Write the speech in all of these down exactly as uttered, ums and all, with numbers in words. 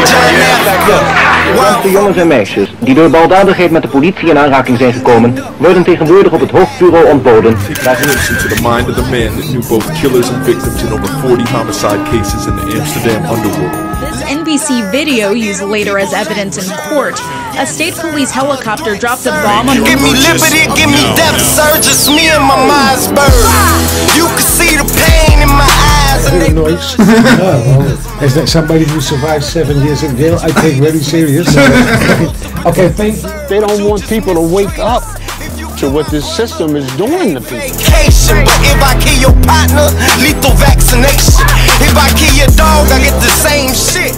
De jongens en meisjes die door baldadigheid met de politie in aanraking zijn gekomen, worden tegenwoordig op het hoofdbureau ontboden. Into the mind of the man that knew both killers and victims in over forty homicide cases in the Amsterdam underworld. This N B C video used later as evidence in court. A state police helicopter dropped a bomb on. Give me liberty, give me death, sir. Just me and my mind's burned. You can see the pain in my eyes. And they noise. Oh, is that somebody who survived seven years in jail? I take very serious. Okay, thank you. They don't want people to wake up to what this system is doing to people. But if I kill your partner, lethal vaccination. If I kill your dog, I get the same shit.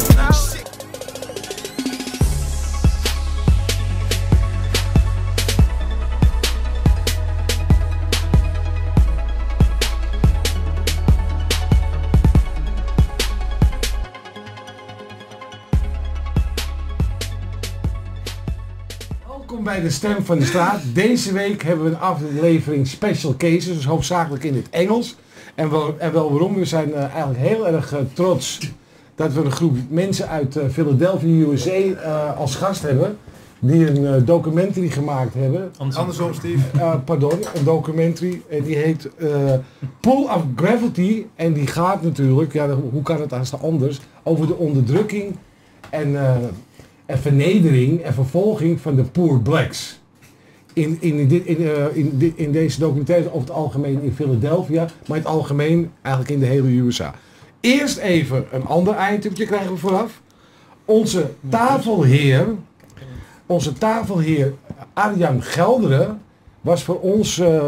Welkom bij de Stem van de Straat. Deze week hebben we een aflevering Special Cases, dus hoofdzakelijk in het Engels. En wel, en wel waarom, we zijn uh, eigenlijk heel erg uh, trots dat we een groep mensen uit uh, Philadelphia, U S A uh, als gast hebben. Die een uh, documentary gemaakt hebben. Andersom, Steve. Uh, pardon, een documentary. En die heet uh, Pull of Gravity. En die gaat natuurlijk, ja, hoe kan het als anders, over de onderdrukking en... Uh, en vernedering en vervolging van de poor blacks. In, in, in, in, uh, in, in deze documentaire over het algemeen in Philadelphia, maar in het algemeen eigenlijk in de hele U S A. Eerst even een ander itemtje krijgen we vooraf. Onze tafelheer, onze tafelheer Arjan Gelderen was voor ons uh, uh,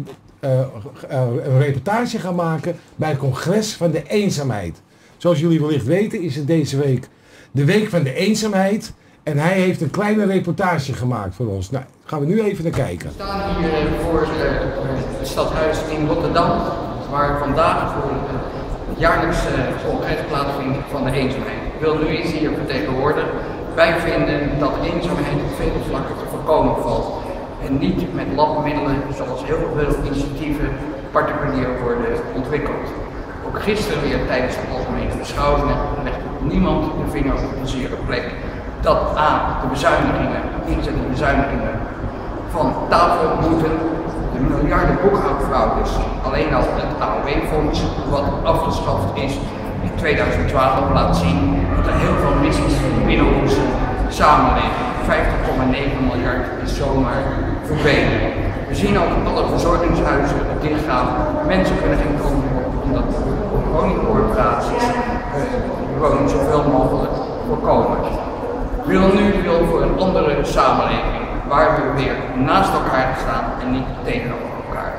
uh, een reportage gaan maken bij het congres van de eenzaamheid. Zoals jullie wellicht weten is het deze week de week van de eenzaamheid en hij heeft een kleine reportage gemaakt voor ons. Nou, gaan we nu even naar kijken. We staan hier voor het stadhuis in Rotterdam, waar vandaag voor het jaarlijkse congres plaatsvindt van de eenzaamheid. Ik wil nu eens hier vertegenwoordigen. Wij vinden dat eenzaamheid op vele vlakken te voorkomen valt en niet met labmiddelen zoals heel veel initiatieven particulier worden ontwikkeld. Ook gisteren weer tijdens de algemene beschouwingen legde niemand de vinger op een zere plek dat A, de bezuinigingen, inzette bezuinigingen van tafel moeten, de miljarden boekhoudfraudes, alleen al het A O W-fonds wat afgeschaft is in tweeduizend twaalf laat zien dat er heel veel mis is binnen onze samenleving. vijftig komma negen miljard is zomaar verdwenen. We zien ook dat alle verzorgingshuizen dichtgaan, mensen kunnen geen komen omdat woningcorporaties de woning zoveel mogelijk voorkomen. We willen nu wil voor een andere samenleving, waar we weer naast elkaar staan en niet tegenover elkaar.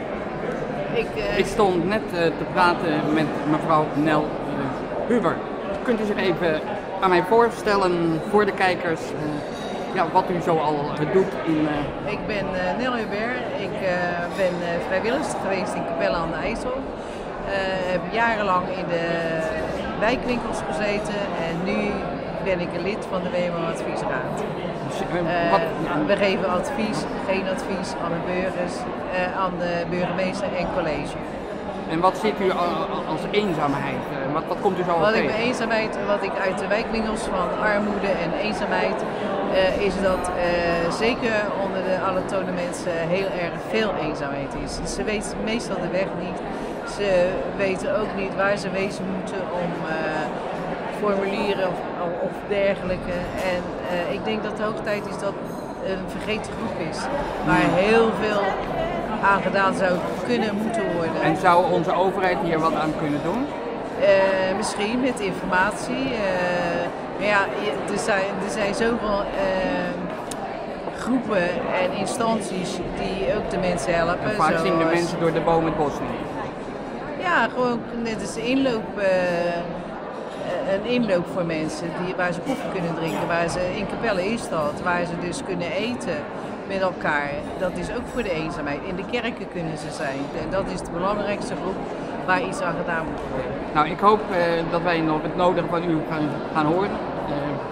Ik, uh... Ik stond net uh, te praten met mevrouw Nel uh, Huber. Kunt u zich even aan mij voorstellen voor de kijkers uh, ja, wat u zo al uh, doet in... Uh... Ik ben uh, Nel Huber. Ik uh, ben uh, vrijwilliger geweest in Capelle aan de IJssel. Ik uh, heb jarenlang in de wijkwinkels gezeten en nu ben ik een lid van de W M O-adviesraad. Uh, we geven advies, geen advies aan de burgers, uh, aan de burgemeester en college. En wat ziet u als eenzaamheid? Wat, wat komt u zo Wat tegen? ik bij eenzaamheid, wat ik uit de wijkwinkels van armoede en eenzaamheid, uh, is dat uh, zeker onder de allochtone mensen heel erg veel eenzaamheid is. Ze weten meestal de weg niet. Ze weten ook niet waar ze wezen moeten om uh, formulieren of, of dergelijke. En uh, ik denk dat het hoog tijd is dat een vergeten groep is, waar heel veel aan gedaan zou kunnen moeten worden. En zou onze overheid hier wat aan kunnen doen? Uh, misschien met informatie. Uh, maar ja, er zijn, er zijn zoveel uh, groepen en instanties die ook de mensen helpen. En vaak zoals... zien de mensen door de boom het bos niet. Ja, gewoon net als inloop, uh, een inloop voor mensen die, waar ze koffie kunnen drinken, waar ze in Capelle is dat, waar ze dus kunnen eten met elkaar. Dat is ook voor de eenzaamheid. In de kerken kunnen ze zijn. En dat is de belangrijkste groep waar iets aan gedaan moet worden. Nou, ik hoop uh, dat wij nog het nodige van u gaan, gaan horen. Uh,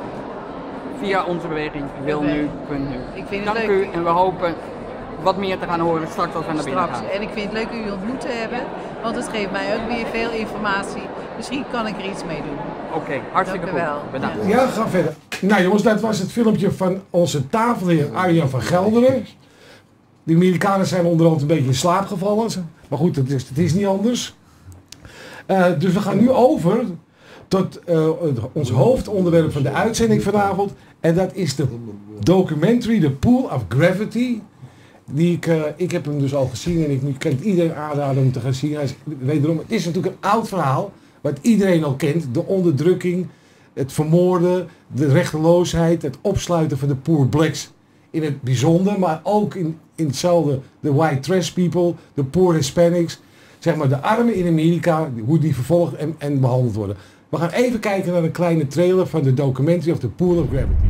via onze beweging Wil Nu, Punt Nu. Ik vind Dank het leuk. u en we hopen wat meer te gaan horen straks als we naar binnen gaan. En ik vind het leuk u ontmoet te hebben, want het geeft mij ook weer veel informatie misschien kan ik er iets mee doen. Oké, okay, hartstikke Dank u wel. goed. Bedankt. Ja, ga verder. Nou jongens, dat was het filmpje van onze tafelheer Arjan van Gelderen. De Amerikanen zijn onderhand een beetje in slaap gevallen. Maar goed, het is, het is niet anders. Uh, dus we gaan nu over tot uh, ons hoofdonderwerp van de uitzending vanavond. En dat is de documentary The Pool of Gravity. Die ik, uh, ik heb hem dus al gezien en ik kan het iedereen aanraden om te gaan zien. Hij is, wederom, het is natuurlijk een oud verhaal, wat iedereen al kent. De onderdrukking, het vermoorden, de rechteloosheid, het opsluiten van de poor blacks in het bijzonder. Maar ook in, in hetzelfde, de white trash people, de poor Hispanics. Zeg maar de armen in Amerika, hoe die vervolgd en, en behandeld worden. We gaan even kijken naar een kleine trailer van de documentary of The Pool of Gravity.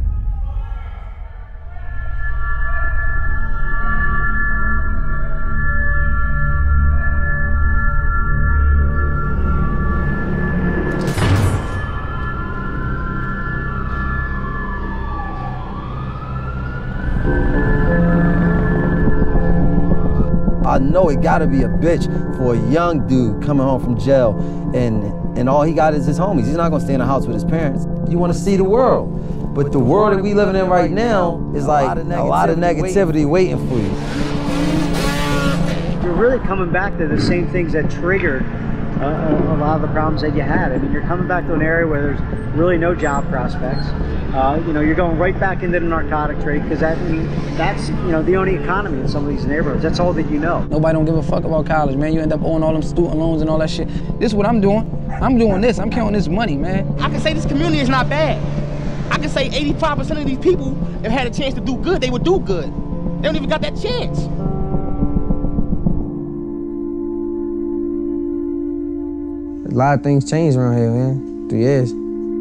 I know it gotta be a bitch for a young dude coming home from jail and and all he got is his homies. He's not gonna stay in a house with his parents. You wanna see the world. But the world that we living in right now is like a lot of negativity waiting for you. You're really coming back to the same things that triggered uh, a lot of the problems that you had. I mean, you're coming back to an area where there's really no job prospects. Uh, you know, you're going right back into the narcotic trade because that, I mean, that's, you know, the only economy in some of these neighborhoods. That's all that you know. Nobody don't give a fuck about college, man. You end up owing all them student loans and all that shit. This is what I'm doing. I'm doing this. I'm counting this money, man. I can say this community is not bad. I can say eighty-five percent of these people, if had a chance to do good, they would do good. They don't even got that chance. A lot of things changed around here, man. Three years.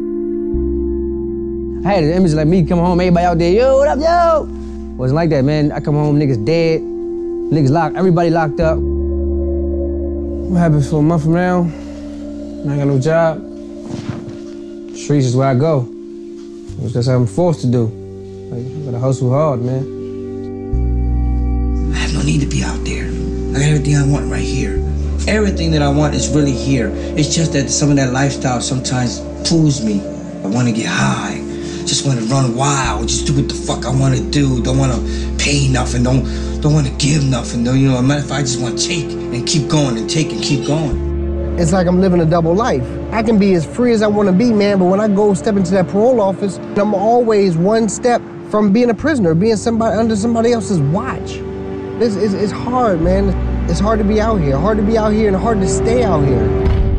I had an image like me come home, everybody out there, yo, what up, yo? Wasn't like that, man. I come home, niggas dead, niggas locked, everybody locked up. What happens for a month from now? I ain't got no job. Streets is where I go. That's what I'm forced to do. Like, I gotta hustle hard, man. I have no need to be out there. I got everything I want right here. Everything that I want is really here. It's just that some of that lifestyle sometimes pulls me. I want to get high. Just want to run wild. Just do what the fuck I want to do. Don't want to pay nothing. Don't don't want to give nothing. Though, you know, as a matter of fact, I just want to take and keep going and take and keep going. It's like I'm living a double life. I can be as free as I want to be, man, but when I go step into that parole office, I'm always one step from being a prisoner, being somebody under somebody else's watch. It's, it's, it's hard, man. It's hard to be out here, hard to be out here and hard to stay out here.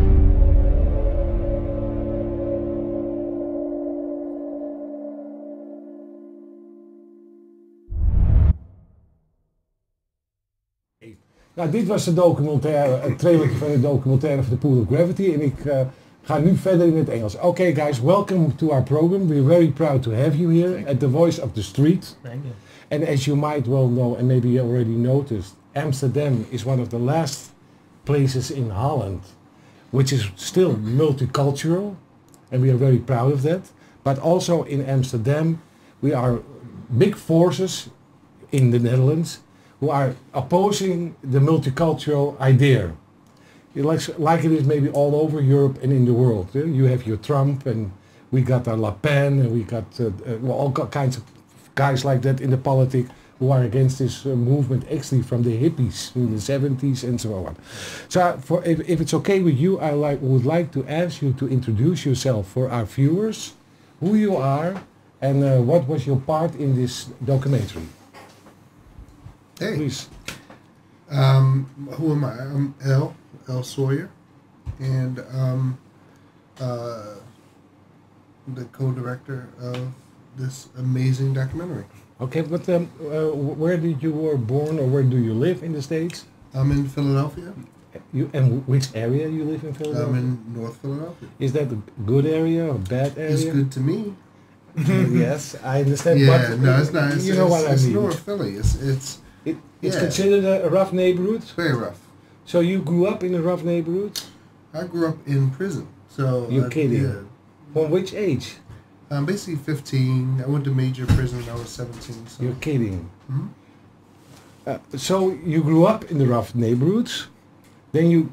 Nou, dit was de documentaire, het trailertje van de documentaire van The Pool of Gravity. En ik uh, ga nu verder in het Engels. Okay guys, welcome to our program. We're very proud to have you here at the Voice of the Street. Thank you. And as you might well know, and maybe you already noticed, Amsterdam is one of the last places in Holland which is still multicultural, and we are very proud of that. But also in Amsterdam, we are big forces in the Netherlands who are opposing the multicultural idea. Like, like it is maybe all over Europe and in the world. Eh? You have your Trump, and we got our Le Pen, and we got uh, uh, well, all kinds of guys like that in the politics who are against this uh, movement, actually from the hippies in the seventies and so on. So for, if, if it's okay with you, I like, would like to ask you to introduce yourself for our viewers, who you are, and uh, what was your part in this documentary. Hey. Please. Um, who am I? I'm L. L. Sawyer, and um, uh, the co-director of this amazing documentary. Okay, but um, uh, where did you were born, or where do you live in the States? I'm in Philadelphia. You, and which area you live in Philadelphia? I'm in North Philadelphia. Is that a good area or a bad area? It's good to me. Yes, I understand. Yeah, but no, it's not. It's, you know it's, what it's I mean. North Philly. It's it's it, it's yeah. considered a, a rough neighborhood. It's very rough. So you grew up in a rough neighborhood? I grew up in prison. So you're I, kidding? Yeah. From which age? I'm basically fifteen. I went to major prison when I was seventeen. So. You're kidding. Mm-hmm. uh, so you grew up in the rough neighborhoods, then you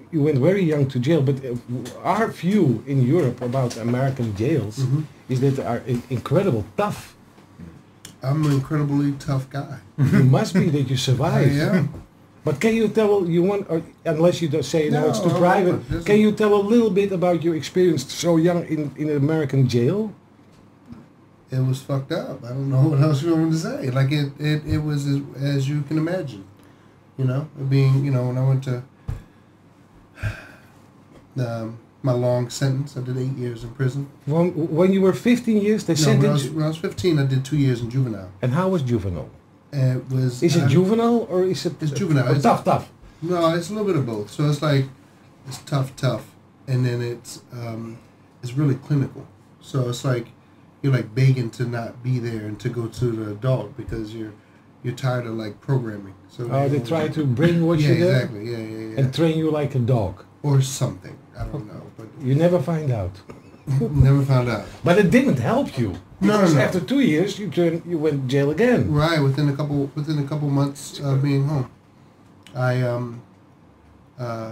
you went very young to jail, but uh, our view in Europe about American jails Mhm. is that they are in- incredible tough. I'm an incredibly tough guy. You must be that you survive. I am. But can you tell you want, or unless you don't say no, No, it's too I private. won't. This Can is- you tell a little bit about your experience so young in in an American jail? It was fucked up. I don't know what else you want me to say. Like it, it, it was as, as you can imagine. You know, being, you know, when I went to um, my long sentence, I did eight years in prison. When, when you were fifteen years, they No, when I, was, sentenced you. when I was fifteen, I did two years in juvenile. And how was juvenile? And it was. Is it I- juvenile or is it It's juvenile. uh, It's tough, tough. No, it's a little bit of both. So it's like it's tough, tough, and then it's um, it's really clinical. So it's like you're like begging to not be there and to go to the adult because you're you're tired of like programming. So Oh, they try to brainwash yeah, you there? exactly. Yeah, yeah, yeah. And train you like a dog. Or something. I don't know, but You never find out. never found out. But it didn't help you. No, no, Because no. after two years, you turn, you went to jail again. Right, within a couple within a couple months of being home, I um, uh,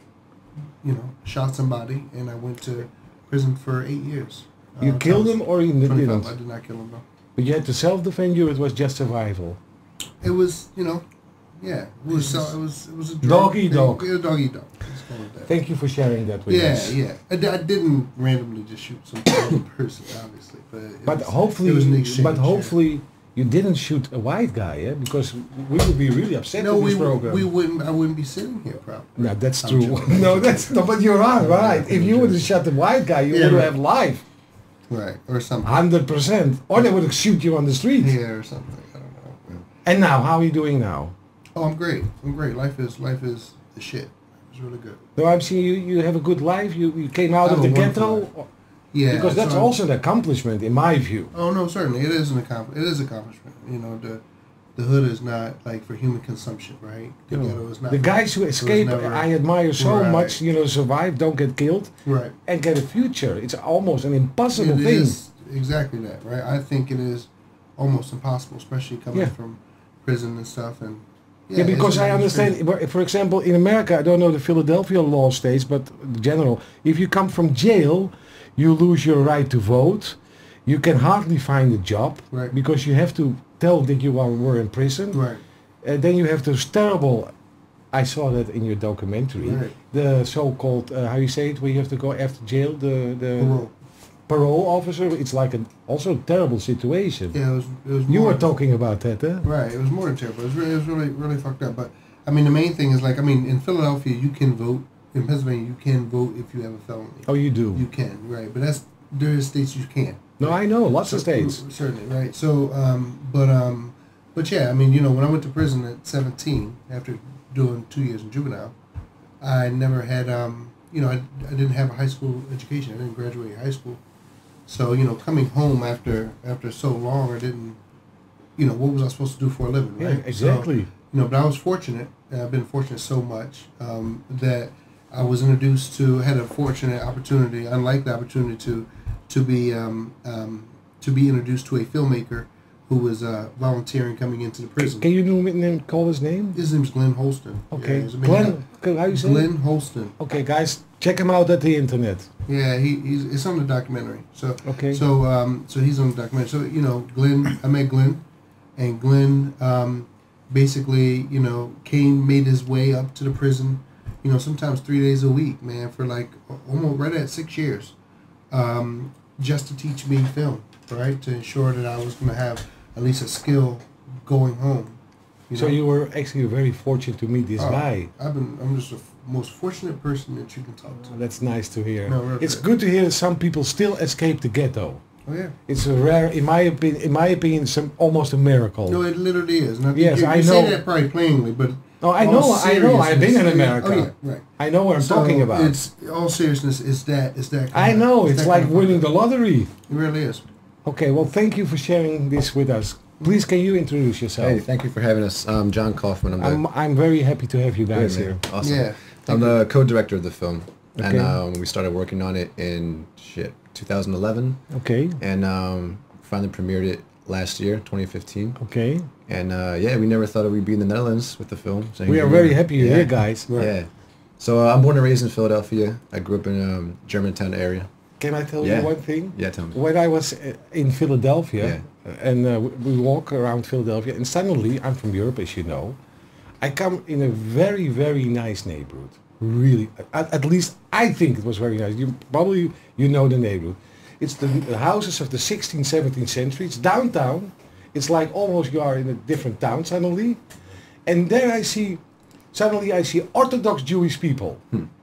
you know, shot somebody and I went to prison for eight years. You Uh, killed times him or you twenty-five. didn't? I did not kill him, no. But you had to self-defend you, or it was just survival? It was, you know, yeah, it was so it was it was a drug Dog eat thing. dog. Yeah, dog eat dog. Let's go with that. Thank you for sharing that with Yeah, us. yeah. I, di- I didn't randomly just shoot some random person, obviously, but it But was, hopefully, it was an exchange. but hopefully you didn't shoot a white guy, yeah? Because we would be really upset no, in we this program. we wouldn't. I wouldn't be sitting here, probably. No, that's I'm true. joking. No, that's no, but you're right, right. If you would have shot the white guy, you Yeah, would right. have life. Right, or something. Hundred percent. Or they would have shoot you on the street. Yeah, or something. I don't know. And now, how are you doing now? Oh, I'm great. I'm great. Life is life is the shit. It's really good. No, I'm seeing you. You have a good life. You you came out I of have the a wonderful ghetto. life. Yeah, Because that's so I'm- also an accomplishment, in my view. Oh no, certainly it is an accomplishment. It is accomplishment. You know, the the hood is not like for human consumption, right? The You know, ghetto is not. the for- guys who it was escape, never- I admire so Right. much. You know, survive, don't get killed, Right. and get a future. It's almost an impossible It thing. is exactly that, right? I think it is almost impossible, especially coming Yeah. from prison and stuff. And Yeah, because it's- I it's understand. crazy. where- For example, in America, I don't know the Philadelphia law states, but the general, if you come from jail, you lose your right to vote. You can hardly find a job Right. because you have to tell that you are were in prison. Right. And then you have those terrible. I saw that in your documentary. Right. The so-called uh, how you say it, where you have to go after jail. The the Parole. parole officer. It's like a also a terrible situation. Yeah, it was. It was You more- were talking about that, huh? Right. It was more than terrible. It was really, it was really, really fucked up. But I mean, the main thing is like, I mean, in Philadelphia, you can vote. In Pennsylvania, you can vote if you have a felony. Oh, you do. You can, right? But that's there is states you can't. No, I know lots of So- states. Certainly, right? So, um, but um, but yeah, I mean, you know, when I went to prison at seventeen after doing two years in juvenile, I never had, um, you know, I, I didn't have a high school education. I didn't graduate high school. So, you know, coming home after after so long, I didn't, you know, what was I supposed to do for a living, Yeah, right? exactly. So, you know, but I was fortunate. and I've been fortunate so much um, that I was introduced to, had a fortunate opportunity, unlikely opportunity to, to be um, um, to be introduced to a filmmaker who was uh, volunteering coming into the prison. Can you name, call his name? His name's Glenn Holston. Okay. Yeah, he's a man. Glenn, how you say? Glenn Holston. Okay, guys, check him out at the internet. Yeah, he, he's it's on the documentary. So Okay. So um, so he's on the documentary. So you know, Glenn, I met Glenn, and Glenn um, basically you know came made his way up to the prison. You know, sometimes three days a week, man, for like almost right at six years, um, just to teach me film, right? To ensure that I was going to have at least a skill going home. So know? you were actually very fortunate to meet this Oh, guy. I've been. I'm just the f- most fortunate person that you can talk to. That's nice to hear. No, really. It's good to hear that some people still escape the ghetto. Oh yeah. It's a rare, in my opinion, in my opinion, some almost a miracle. No, it literally is. And I think Yes, you, I you know. say that probably plainly, but Oh, I all know, I know. I've been in seriousness- America. Oh, yeah, right. I know what I'm So talking about. It's all seriousness. It's that. It's that. I kind know. of- It's that like kind of winning the lottery. It really is. Okay, well, thank you for sharing this with us. Please, can you introduce yourself? Hey, thank you for having us. I'm John Kaufman. I'm the I'm, I'm very happy to have you guys Good, here. man. Awesome. Yeah, I'm the co-director of the film, and Okay. um, we started working on it in shit two thousand eleven, Okay, and um, finally premiered it last year, twenty fifteen. okay. And uh, yeah, we never thought we'd be in the Netherlands with the film. So We here are we very happy you're yeah. here, guys. Yeah. So uh, I'm born and raised in Philadelphia. I grew up in um, Germantown area. Can I tell Yeah. you one thing? Yeah, tell me. When I was uh, in Philadelphia, and uh, we- we walk around Philadelphia, and suddenly, I'm from Europe, as you know, I come in a very, very nice neighborhood. Really, at, at least I think it was very nice. You probably you know the neighborhood. It's the, the houses of the sixteenth, seventeenth century. It's downtown. It's like almost you are in a different town suddenly, and there I see, suddenly I see Orthodox Jewish people.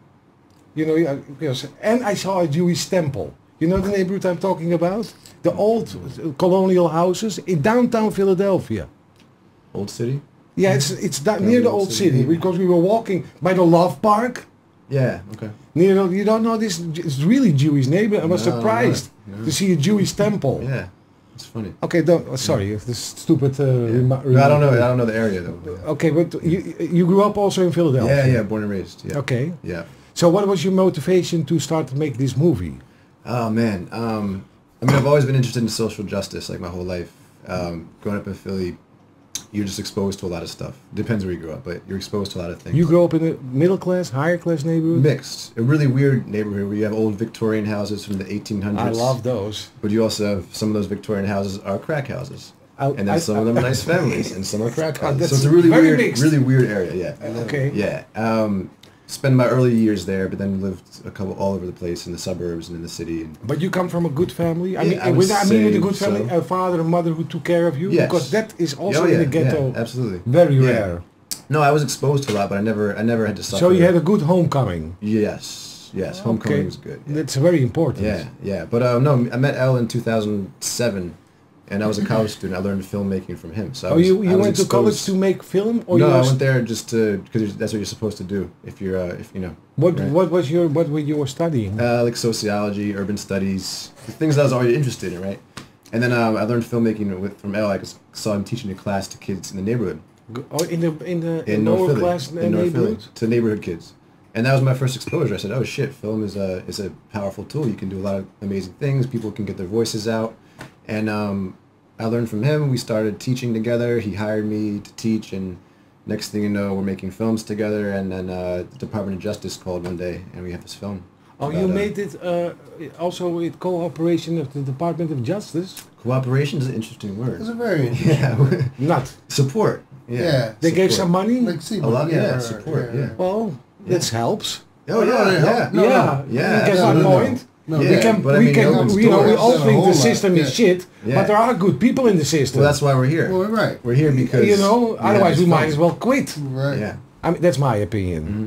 You know, uh, because, and I saw a Jewish temple. You know the neighborhood I'm talking about? The old uh, colonial houses in downtown Philadelphia. Old city? Yeah, it's it's da- near the old city because we were walking by the Love Park. Yeah, okay. Near the, you don't know this? It's really Jewish neighbor. I was No, surprised no, no. to see a Jewish temple. Yeah, it's funny. Okay, don't. Oh, sorry, this stupid. Uh, rema- No, I don't know. I don't know the area though. Okay, but you you grew up also in Philadelphia. Yeah, yeah, born and raised. Yeah. Okay. Yeah. So what was your motivation to start to make this movie? Oh man, um, I mean, I've always been interested in social justice, like my whole life. Um, growing up in Philly, you're just exposed to a lot of stuff. Depends where you grew up, but you're exposed to a lot of things. You grew up in a middle class, higher class neighborhood? Mixed. A really weird neighborhood where you have old Victorian houses from the eighteen hundreds. I love those. But you also have some of those Victorian houses are crack houses. I- and then I- some of them are nice families, and some are crack Oh, houses. that's So it's a really very weird, mixed. really weird area. Yeah. Okay. Yeah. Um, spent my early years there, but then lived a couple all over the place in the suburbs and in the city. And But you come from a good family. I Yeah, mean, I when would I mean with a say good family, so. a father and mother who took care of you, Yes. because that is also Oh, in yeah, the ghetto. yeah, absolutely. Very Yeah. rare. No, I was exposed to a lot, but I never, I never had to suffer. So you had a good homecoming. Yes, yes, homecoming Okay. was good. That's very important. Yeah, yeah. But uh, no, I met Elle in two thousand seven, and I was a college student. I learned filmmaking from him. So I Oh, was, you, I you was went to college exposed- to make film, or no, you I was- went there just to because that's what you're supposed to do if you're, uh, if you know. What right? what was your what were you were studying? Uh, like sociology, urban studies, the things that I was already interested in, right? And then um, I learned filmmaking with from Elle. I just saw him teaching a class to kids in the neighborhood. Oh, in the in the in lower North Philly, class in North Philly, neighborhood. to neighborhood kids, and that was my first exposure. I said, "Oh shit, film is a is a powerful tool. You can do a lot of amazing things. People can get their voices out." And um, I learned from him. We started teaching together. He hired me to teach, and next thing you know, we're making films together. And then uh, the Department of Justice called one day, and we have this film. Oh, about, you uh, made it uh, also with cooperation of the Department of Justice. Cooperation is an interesting word. It's a very yeah. Not support. Yeah, Yeah. They gave Support. some money. Like, see, A lot, yeah, yeah, right, support, yeah, yeah. Well, that helps. Oh yeah, no, yeah, no, yeah, no. yeah. You get no, my no, no. point. No, we yeah, can, but I we mean, can, it opens you know, we doors. all That's a think whole the lot, system is yeah. shit, Yeah. but there are good people in the system. Well, that's why we're here. Well, right. We're here because you know, we have otherwise this we might film. as well quit. Right. Yeah. I mean, that's my opinion. Mm-hmm.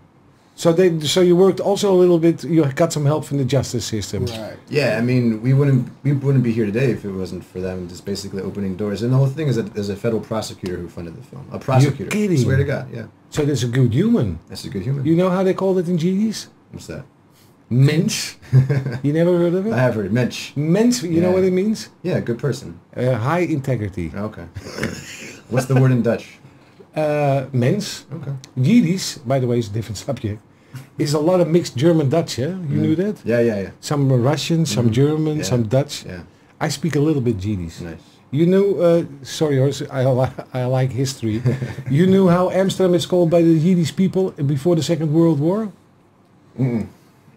So they, so you worked also a little bit. You got some help from the justice system. Right. Yeah, I mean, we wouldn't we wouldn't be here today if it wasn't for them just basically opening doors. And the whole thing is that there's a federal prosecutor who funded the film. A prosecutor. You're kidding. Swear to God, yeah. So that's a good human. That's a good human. You know how they call it in G Ds? What's that? Mensch. You never heard of it? I have heard it. Mensch. Mensch. You know Yeah. what it means? Yeah, good person. Uh, high integrity. Okay. What's the word in Dutch? Uh, mens. Okay. Yiddish, by the way, is a different subject. Is a lot of mixed German Dutch, yeah? You knew that? Yeah, yeah, yeah. Some Russian, some Mhm. German, Yeah. some Dutch. Yeah. I speak a little bit Yiddish. Nice. You knew, uh, sorry, Horst, I, li- I like history. You knew how Amsterdam is called by the Yiddish people before the Second World War? Mm-mm.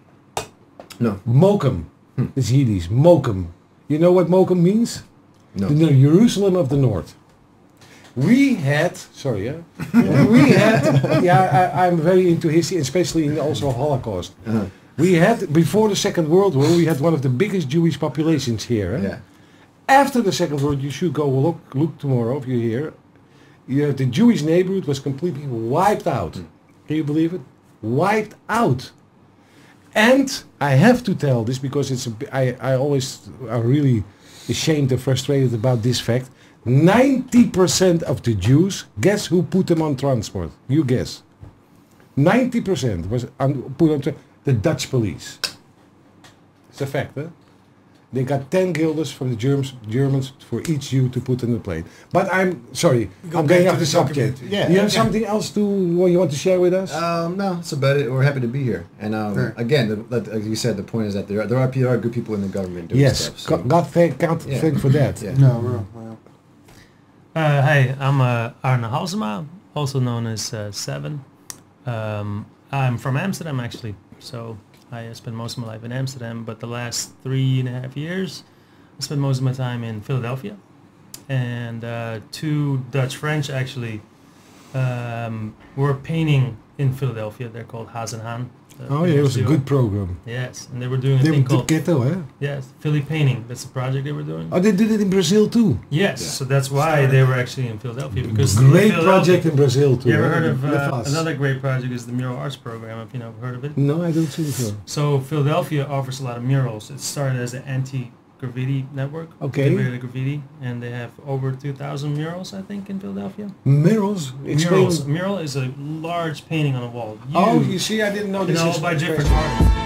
No. Mokum. Hmm. It's Yiddish. Mokum. You know what Mokum means? No. The Jerusalem of the North. We had, sorry, yeah, we had, yeah, I, I'm very into history, especially in also Holocaust. Uh-huh. We had, before the Second World War, we had one of the biggest Jewish populations here. eh? Yeah. After the Second World, you should go look, look tomorrow if you're here. You know, the Jewish neighborhood was completely wiped out. Mm. Can you believe it? Wiped out. And I have to tell this because it's a, bi- I, I always are really ashamed and frustrated about this fact. ninety percent of the Jews, guess who put them on transport? You guess. ninety percent was on, put on tra- the Dutch police. It's a fact, huh? They got ten guilders from the Germans, Germans for each Jew to put in the plane. But I'm sorry, Go I'm back getting to off the the subject. documentary. Yeah. You have Okay. something else to what you want to share with us? Um, no, that's about it. We're happy to be here. And um, Sure. again, the, like like you said, the point is that there are, there are, pe- there are good people in the government doing yes, stuff. So. God, God thank, can't Yeah. thank for that. Yeah. No, real. Well, Uh, hey, I'm uh, Arne Halsema, also known as uh, Seven. Um, I'm from Amsterdam actually, so I spent most of my life in Amsterdam, but the last three and a half years I spent most of my time in Philadelphia. And uh, two Dutch French actually um, were painting in Philadelphia. They're called Haas en Haan. Oh yeah, it was a good program. Yes, and they were doing a They thing did called ghetto, eh? Yes, Philly Painting. That's the project they were doing. Oh, they did it in Brazil too. Yes, so that's why they were actually in Philadelphia, because Great Philadelphia- project in Brazil too. You ever eh? heard of With uh, us. another great project is the Mural Arts Program? Have you know heard of it? No, I don't think so. So Philadelphia offers a lot of murals. It started as an anti-graffiti network. Okay. Get rid of graffiti, and they have over two thousand murals, I think, in Philadelphia. Murals? Explain- Murals. A mural is a large painting on a wall. Oh, Huge. you see, I didn't know You this know, is by different expression. artists.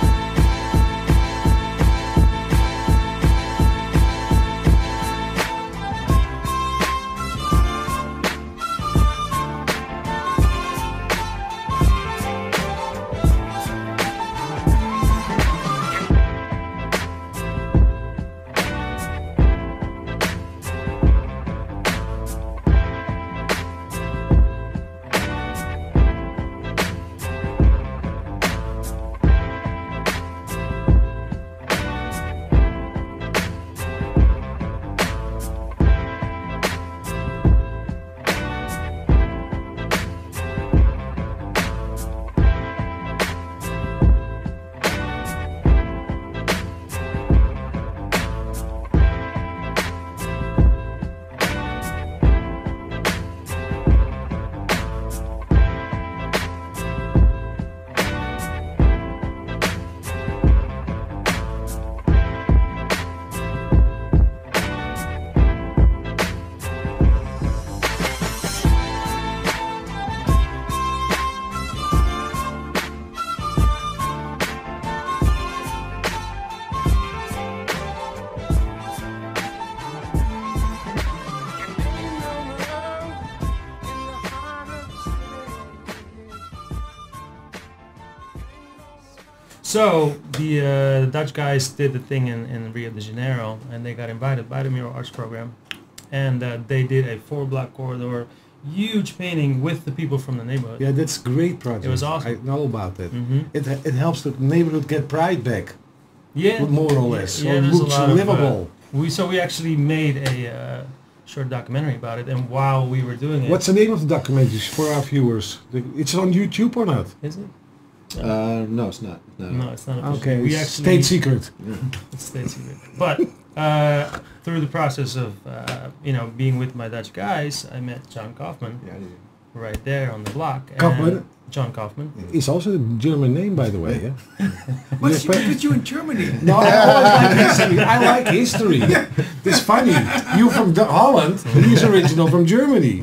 So the uh, Dutch guys did the thing in, in Rio de Janeiro, and they got invited by the Mural Arts Program, and uh, they did a four-block corridor, huge painting with the people from the neighborhood. Yeah, that's a great project. It was awesome. I know about that. Mhm. It it helps the neighborhood get pride back. Yeah, more or less. Yeah, so it there's looks a lot livable. Of, uh, we so we actually made a uh, short documentary about it, and while we were doing it, What's the name of the documentary for our viewers? The- It's on YouTube or not? Is it? Uh, no, it's not. No, No, it's not official. Okay, We it's actually state secret. It's state secret. But uh, through the process of uh, you know being with my Dutch guys, I met John Kaufman. Right there on the block. and Kaufman? John Kaufman. It's also a German name, by the way. Yeah. What's you, put you in Germany? No, I always like history. I like history. It's funny. You from the Holland, he's original from Germany.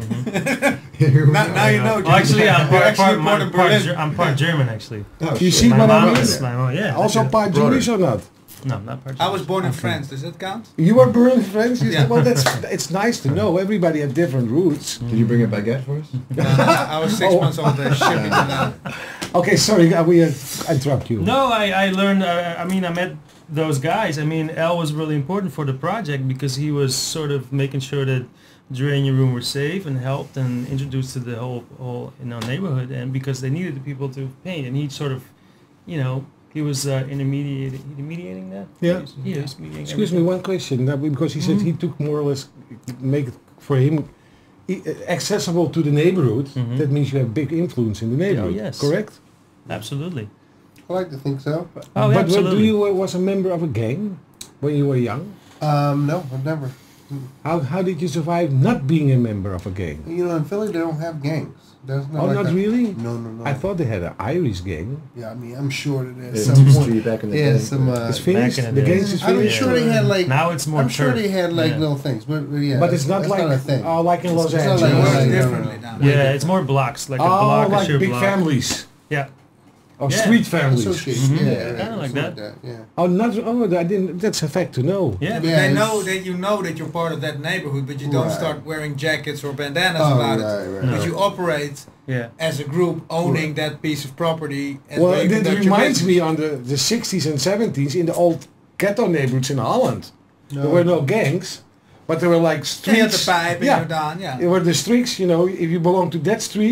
now, now you know. Well, actually, I'm You're part, actually part, born my- in part, Berlin. Ger- I'm part German, actually. Oh, you see my what I mom mean? is my mom, yeah. Also that's part it. Jewish or not? No, not part I was born in France. Does that count? You were born in France? You Yeah. said, well, that's it's nice to know. Everybody had different roots. Did you bring a baguette for us? No, I was six Oh. months old. Uh, shipping it out. Okay, sorry, uh, we uh, interrupt you. No, I, I learned, uh, I mean, I met those guys. I mean, Al was really important for the project because he was sort of making sure that Dre and Jeroen were safe and helped and introduced to the whole, whole you know, neighborhood, and because they needed the people to paint, and he sort of, you know, he was uh, intermediating, intermediating that? Yeah. He was mediating Excuse me, everything. one question. That because he said Mhm. he took more or less make it for him i- accessible to the neighborhood. That means you have big influence in the neighborhood. Oh, yes. Correct? Absolutely. I like to think so. Oh, but yeah, when absolutely. do you uh, was a member of a gang when you were young? Um, no, I've never. How how did you survive not being a member of a gang? You know, in Philly they don't have gangs. There's not Oh, like not that. really? No, no, no. I thought they had an Irish gang. Yeah, I mean, I'm sure that Yeah, there's some Two point. Street back in the yeah, day. some. Uh, It's finished. Back in the The days. gangs is I'm finished. sure they had like. Now it's more I'm sure turf. they had like Yeah. little things, but, but yeah. But it's not that's like not a thing. oh, like in Los It's not Angeles. like- It works no, no, no, differently no. now. Yeah, it's more blocks, like a Oh, block, a like sheer big block. families. Yeah. Or Yeah. street families. Association. Mhm. Yeah, Yeah, right, kinda like something that. Yeah. Oh, not. Oh, I didn't. That's a fact to know. Yeah. Yeah, but Yeah, they it's- know that you know that you're part of that neighborhood, but you don't Right. start wearing jackets or bandanas Oh, about right, it. right. But No. you operate Yeah. as a group, owning that piece of property. As Well, where you it conduct your reminds business. me on the, the sixties and seventies in the old ghetto neighborhoods in Holland. There were no gangs, but there were like Yeah, streets. you had the pipe and yeah. you're done. Yeah. There were the streets, you know, if you belong to that street,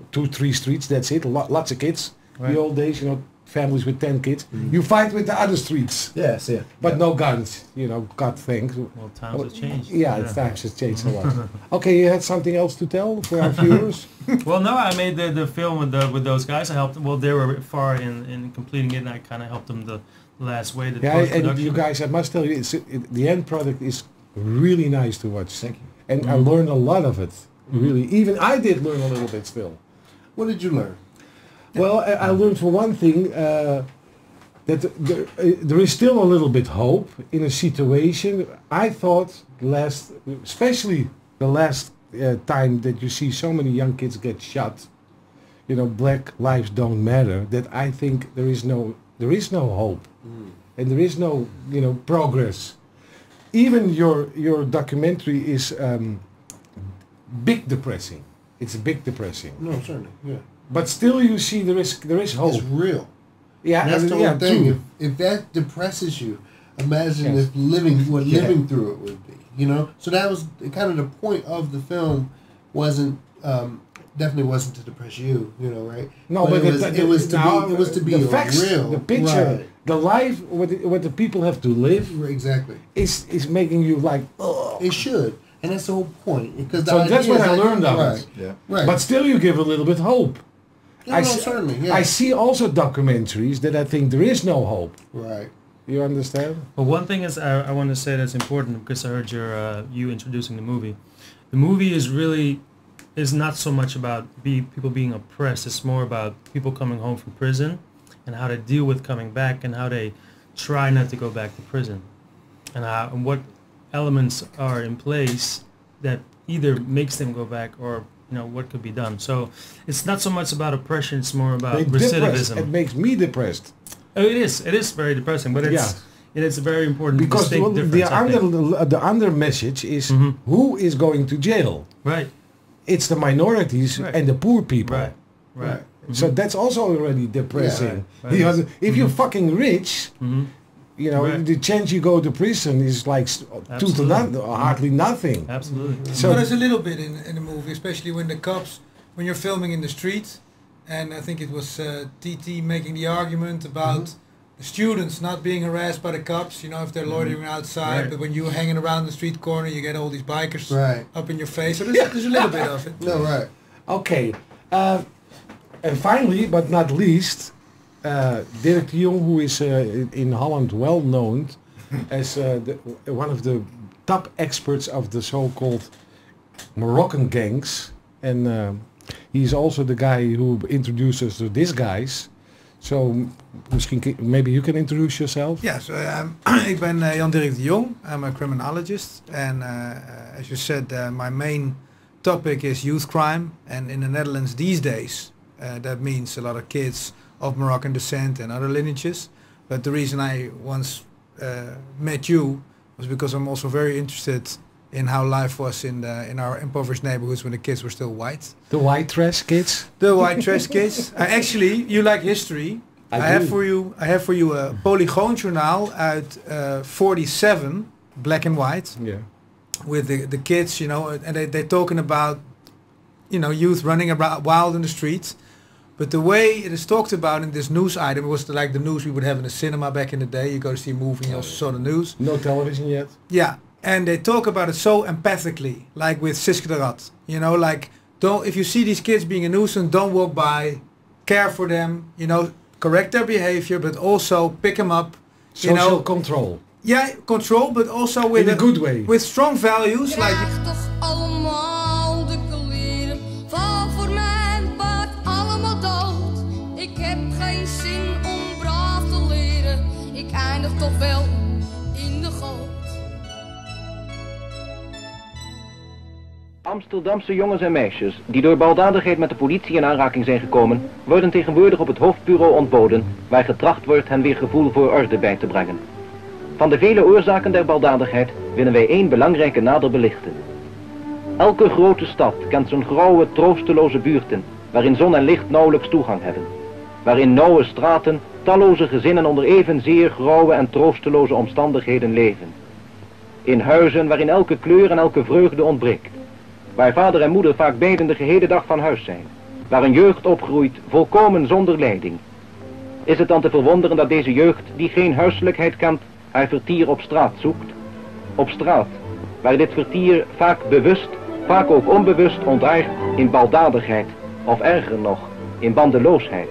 two, three streets. That's it. Lo lots of kids. Right. The old days, you know, families with ten kids. Mm-hmm. You fight with the other streets. Yes, yeah. But yeah. no guns. You know, God thanks. Well, times have changed. Yeah, yeah. times have changed a lot. Okay, you had something else to tell for our viewers? Well, no, I made the, the film with the with those guys. I helped. Well, they were far in, in completing it, and I kind of helped them the last way. The Yeah, and you guys, I must tell you, it's, it, the end product is really nice to watch. Thank you. And Mm-hmm. I learned a lot of it. Really, even I did learn a little bit still. What did you learn? Well, I, I learned for one thing uh, that there, uh, there is still a little bit hope in a situation. I thought last, especially the last uh, time that you see so many young kids get shot, you know, black lives don't matter. That I think there is no, there is no hope, mm. and there is no, you know, progress. Even your your documentary is um, big depressing. It's big depressing. No, certainly, yeah. But still, you see, there is there is hope. It's real. Yeah, and that's and the yeah, whole thing. true. If, if that depresses you, imagine Yes. if living what Yeah. living through it would be. You know, so that was kind of the point of the film. Wasn't um, definitely wasn't to depress you. You know, right? No, but, it was the, it was to now, be it was to be the facts, real, the picture, right. the life, what the, what the people have to live. Exactly. Is is making you like, oh. It should, and that's the whole point. Because the So that's idea what is I like- learned of right. it. Yeah. Right. But still, you give a little bit hope. No, I no, see, certainly, yeah. I see also documentaries that I think there is no hope. Right. You understand? Well, one thing is I, I want to say that's important because I heard your uh, you introducing the movie. The movie is really is not so much about be, people being oppressed. It's more about people coming home from prison and how to deal with coming back and how they try not to go back to prison, and how and what elements are in place that either makes them go back or you know what could be done. So it's not so much about oppression. It's more about Make recidivism. depressed. It makes me depressed. Oh, it is. It is very depressing, but it's Yeah. it is a very important Because the, distinct the difference. I think. under the under message is who is going to jail. Right. It's the minorities Right. and the poor people. Right. Right. So that's also already depressing. Yeah, right. You know, Right. if you're fucking rich, you know, Right. the chance you go to prison is like s- two to Absolutely. none, or hardly nothing. Absolutely. So but there's a little bit in, in the movie, especially when the cops, when you're filming in the street, and I think it was uh, T T making the argument about the students not being harassed by the cops, you know, if they're loitering outside, Right. but when you're hanging around the street corner, you get all these bikers Right. up in your face. So there's, there's a little bit of it. No, right. Okay. Uh, and finally, but not least, uh, Dirk de Jong, who is uh, in- in Holland well known as uh, the, one of the top experts of the so-called Moroccan gangs. And uh, he's also the guy who introduced us to these guys. So misschien, ki- maybe you can introduce yourself? Ja, so, um, ik ben uh, Jan Dirk de Jong. I'm a criminologist. And uh, uh, as you said, uh, my main topic is youth crime. And in the Netherlands these days, uh, that means a lot of kids of Moroccan descent and other lineages. But the reason I once uh, met you was because I'm also very interested in how life was in the in our impoverished neighborhoods when the kids were still white. The white trash kids? The white trash kids. Uh, actually, you like history. I I, have do. for you. I have for you a Polygoonjournaal uit uh, forty-seven, black and white, Yeah. with the the kids, you know, and they they're talking about, you know, youth running about wild in the streets. But the way it is talked about in this news item, it was the, like the news we would have in the cinema back in the day. You go to see a movie, and you also saw the news. No television yet? Yeah, and they talk about it so empathically, like with Siske de Rat. You know, like don't if you see these kids being a nuisance, don't walk by, care for them. You know, correct their behavior, but also pick them up. You Social know, control. yeah, control, but also with In a good way. with strong values like. Toch allemaal de kleren, val voor mijn paard allemaal dood. Ik heb geen zin om braaf te leren, ik eindig toch wel in de goot. Amsterdamse jongens en meisjes die door baldadigheid met de politie in aanraking zijn gekomen, worden tegenwoordig op het hoofdbureau ontboden, waar getracht wordt hen weer gevoel voor orde bij te brengen. Van de vele oorzaken der baldadigheid willen wij één belangrijke nader belichten. Elke grote stad kent zijn grauwe, troosteloze buurten, waarin zon en licht nauwelijks toegang hebben. Waarin nauwe straten talloze gezinnen onder evenzeer grauwe en troosteloze omstandigheden leven. In huizen waarin elke kleur en elke vreugde ontbreekt. Waar vader en moeder vaak beiden de gehele dag van huis zijn. waar een jeugd opgroeit volkomen zonder leiding. Is het dan te verwonderen dat deze jeugd, die geen huiselijkheid kent, haar vertier op straat zoekt? Op straat, waar dit vertier vaak bewust, vaak ook onbewust ontaardt in baldadigheid, of erger nog, in bandeloosheid.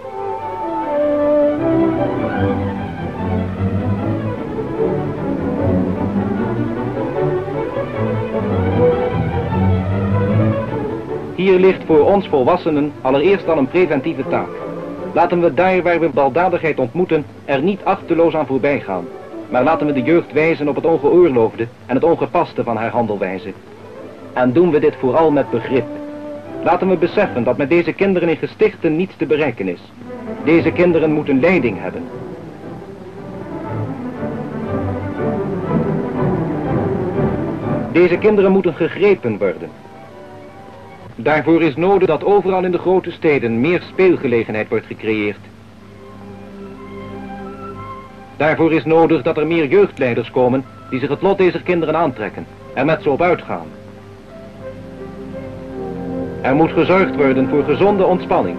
Hier ligt voor ons volwassenen allereerst al een preventieve taak. Laten we daar waar we baldadigheid ontmoeten er niet achteloos aan voorbij gaan. Maar laten we de jeugd wijzen op het ongeoorloofde en het ongepaste van haar handelwijze. En doen we dit vooral met begrip. Laten we beseffen dat met deze kinderen in gestichten niets te bereiken is. Deze kinderen moeten leiding hebben. Deze kinderen moeten gegrepen worden. Daarvoor is nodig dat overal in de grote steden meer speelgelegenheid wordt gecreëerd. Daarvoor is nodig dat er meer jeugdleiders komen die zich het lot deze kinderen aantrekken en met ze op uitgaan. Er moet gezorgd worden voor gezonde ontspanning.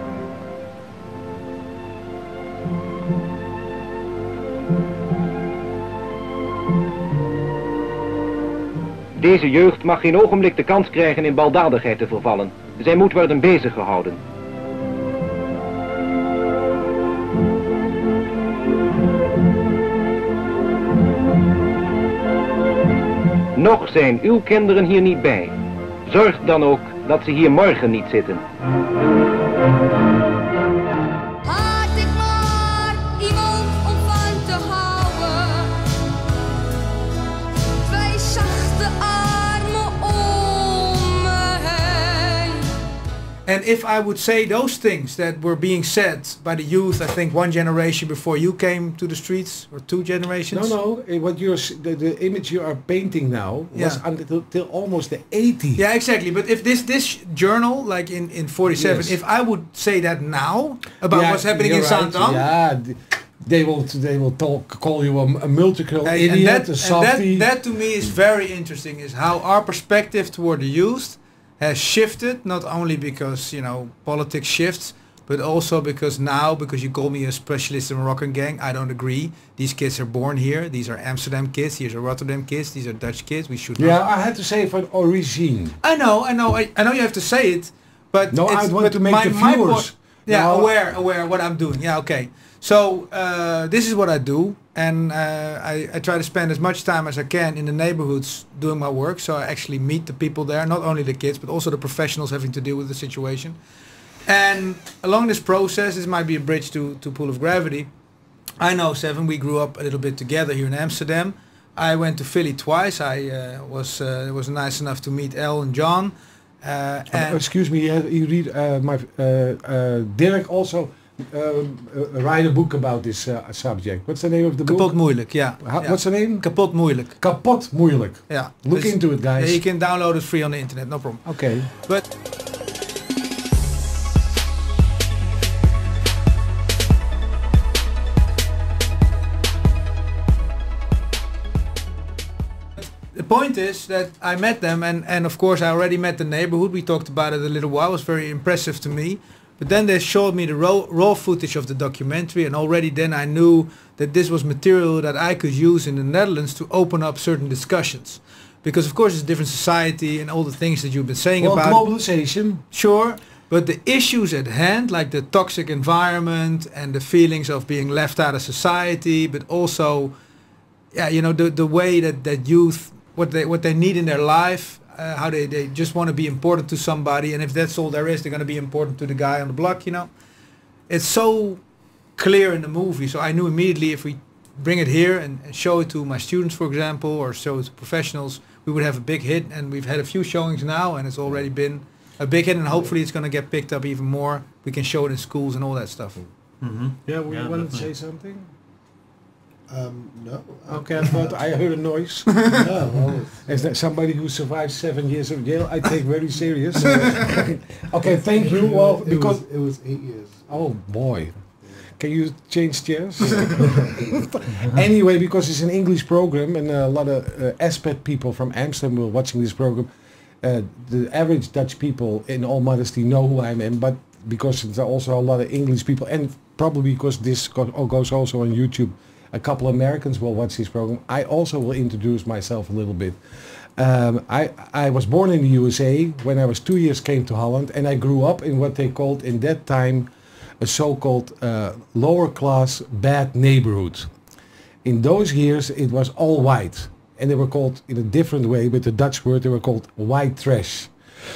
Deze jeugd mag geen ogenblik de kans krijgen in baldadigheid te vervallen. Zij moet worden bezig gehouden. Nog zijn uw kinderen hier niet bij. Zorg dan ook dat ze hier morgen niet zitten. Had ik maar iemand om van te houden. Twee zachte armen om me heen. And if I would say those things that were being said by the youth, I think one generation before you came to the streets, or two generations. No, no. eh, What you're s- the, the image you are painting now was Yeah. until till almost the eighties. Yeah, exactly. But if this this journal, like in in forty-seven, Yes. if I would say that now about Yeah, what's happening in you're right. Sandam, Yeah, th- they will they will talk call you a, a multicultural and, idiot, and, that, a and softie. that, that to me is very interesting. Is how our perspective toward the youth has shifted, not only because you know politics shifts, but also because now, because you call me a specialist in Moroccan gang, I don't agree. These kids are born here. These are Amsterdam kids. These are Rotterdam kids. These are Dutch kids. We should. Yeah, not. I had to say for origin. I know, I know, I, I know you have to say it, but No, it's, I want but to make my, the my viewers point- yeah, know- aware, aware what I'm doing. Yeah, okay. So uh, this is what I do, and uh, I, I try to spend as much time as I can in the neighborhoods doing my work. So I actually meet the people there, not only the kids, but also the professionals having to deal with the situation. And along this process, this might be a bridge to to Pool of Gravity. I know Seven. We grew up a little bit together here in Amsterdam. I went to Philly twice. I uh, was uh, was nice enough to meet Elle and John. Uh, Uh, and excuse me, you, you read uh, my uh, uh, Dirk also uh, uh, write a book about this uh, subject. What's the name of the book? Kapot moeilijk, ja. How- ja. What's the name? Kapot moeilijk. Kapot moeilijk. Ja. Look Dus- into it, guys. Yeah, you can download it free on the internet, no problem. Okay. But the point is that I met them, and, and of course I already met the neighborhood. We talked about it a little while. It was very impressive to me. But then they showed me the raw, raw footage of the documentary, and already then I knew that this was material that I could use in the Netherlands to open up certain discussions. Because of course it's a different society and all the things that you've been saying Well, about globalization. Sure, but the issues at hand, like the toxic environment and the feelings of being left out of society, but also, yeah, you know, the the way that, that youth, what they what they need in their life, uh, how they, they just want to be important to somebody, and if that's all there is, they're going to be important to the guy on the block, you know. It's so clear in the movie, so I knew immediately if we bring it here and, and show it to my students, for example, or show it to professionals, we would have a big hit, and we've had a few showings now, and it's already been a big hit, and hopefully it's going to get picked up even more. We can show it in schools and all that stuff. Mm-hmm. Yeah, we Yeah, wanted to definitely. say something? Um, no. Okay, I thought I heard a noise. No, well, As that somebody who survived seven years of jail, I take very serious. Okay, thank you. Well, it because was, it was eight years. oh boy, can you change chairs? Anyway, because it's an English program and a lot of uh, expat people from Amsterdam were watching this program, Uh, the average Dutch people, in all modesty, know who I am, but because there are also a lot of English people, and probably because this go goes also on YouTube, a couple of Americans will watch this program. I also will introduce myself a little bit. Um, I, I was born in the U S A. When I was two years, came to Holland, and I grew up in what they called in that time a so-called uh, lower class bad neighborhood. In those years, it was all white, and they were called in a different way, with the Dutch word, they were called white trash.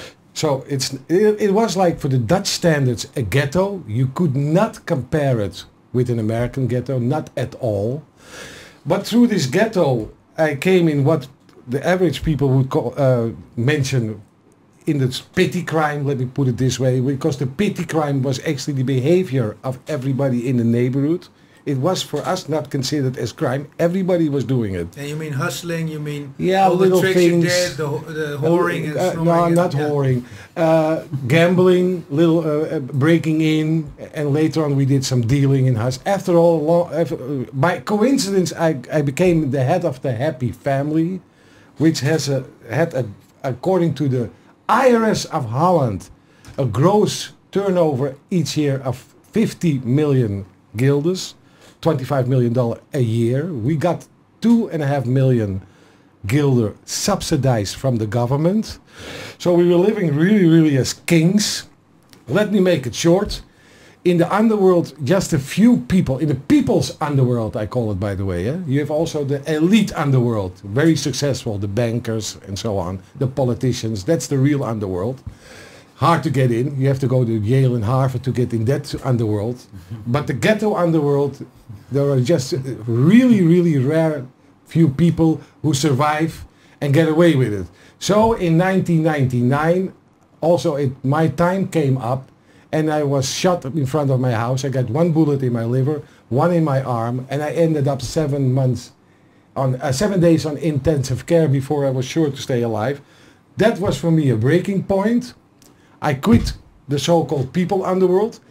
So it's it, it was like, for the Dutch standards, a ghetto. You could not compare it with an American ghetto, not at all. But through this ghetto, I came in what the average people would call, uh, mention in the petty crime, let me put it this way, because the petty crime was actually the behavior of everybody in the neighborhood. It was for us not considered as crime. Everybody was doing it. And you mean hustling, you mean yeah, all little the tricks things. you did, the, the whoring and uh, snoring. No, and, not yeah. whoring. Uh, gambling, little uh, uh, breaking in, and later on we did some dealing in house. After all, long, after, uh, by coincidence, I, I became the head of the Happy Family, which has a had a, according to the I R S of Holland, a gross turnover each year of fifty million guilders, twenty-five million dollars a year. We got two and a half million guilder subsidized from the government. So we were living really, really as kings. Let me make it short. In the underworld, just a few people, in the people's underworld, I call it, by the way, eh? You have also the elite underworld, very successful, the bankers and so on, the politicians. That's the real underworld. Hard to get in. You have to go to Yale and Harvard to get in that underworld. But the ghetto underworld, there are just really, really rare few people who survive and get away with it. So in nineteen ninety-nine, also it, my time came up, and I was shot in front of my house. I got one bullet in my liver, one in my arm, and I ended up seven months on uh, seven days on intensive care before I was sure to stay alive. That was for me a breaking point. I quit the so-called people underworld.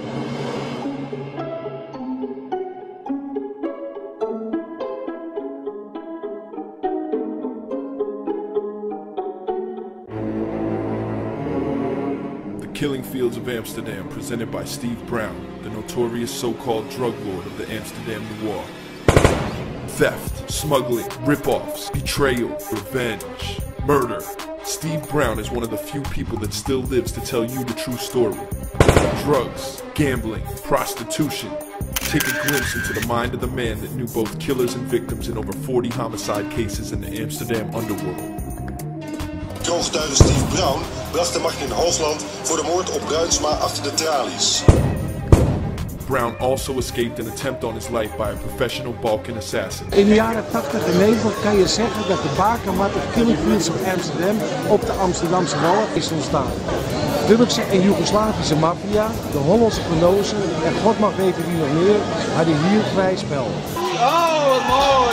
Killing Fields of Amsterdam, presented by Steve Brown, the notorious so-called drug lord of the Amsterdam Noir. Theft, smuggling, rip-offs, betrayal, revenge, murder. Steve Brown is one of the few people that still lives to tell you the true story. Drugs, gambling, prostitution. Take a glimpse into the mind of the man that knew both killers and victims in over forty homicide cases in the Amsterdam underworld. Kroongetuige Steve Brown bracht de macht in Hoogland voor de moord op Bruinsma achter de tralies. Brown also escaped an attempt on his life by a professional Balkan assassin. In de jaren tachtig en negentig kan je zeggen dat de bakermat of Killing Fields of Amsterdam op de Amsterdamse wallen is ontstaan. Turkse en Joegoslavische maffia, de Hollandse genozen en God mag weten wie nog meer, hadden hier vrij spel. Oh, wat mooi!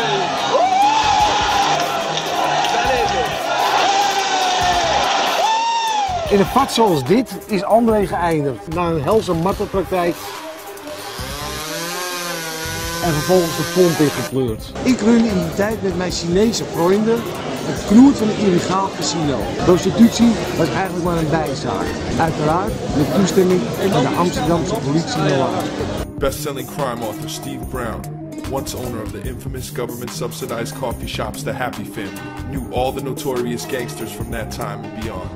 In een vat zoals dit is André geëindigd na een helse martelpraktijk en vervolgens de pomp ingepleurd. Ik run in die tijd met mijn Chinese vrienden het knoert van een illegaal casino. Prostitutie was eigenlijk maar een bijzaak. Uiteraard met toestemming van de Amsterdamse politie. Best-selling crime author Steve Brown, once owner of the infamous government-subsidized coffee shops The Happy Family, knew all the notorious gangsters from that time and beyond.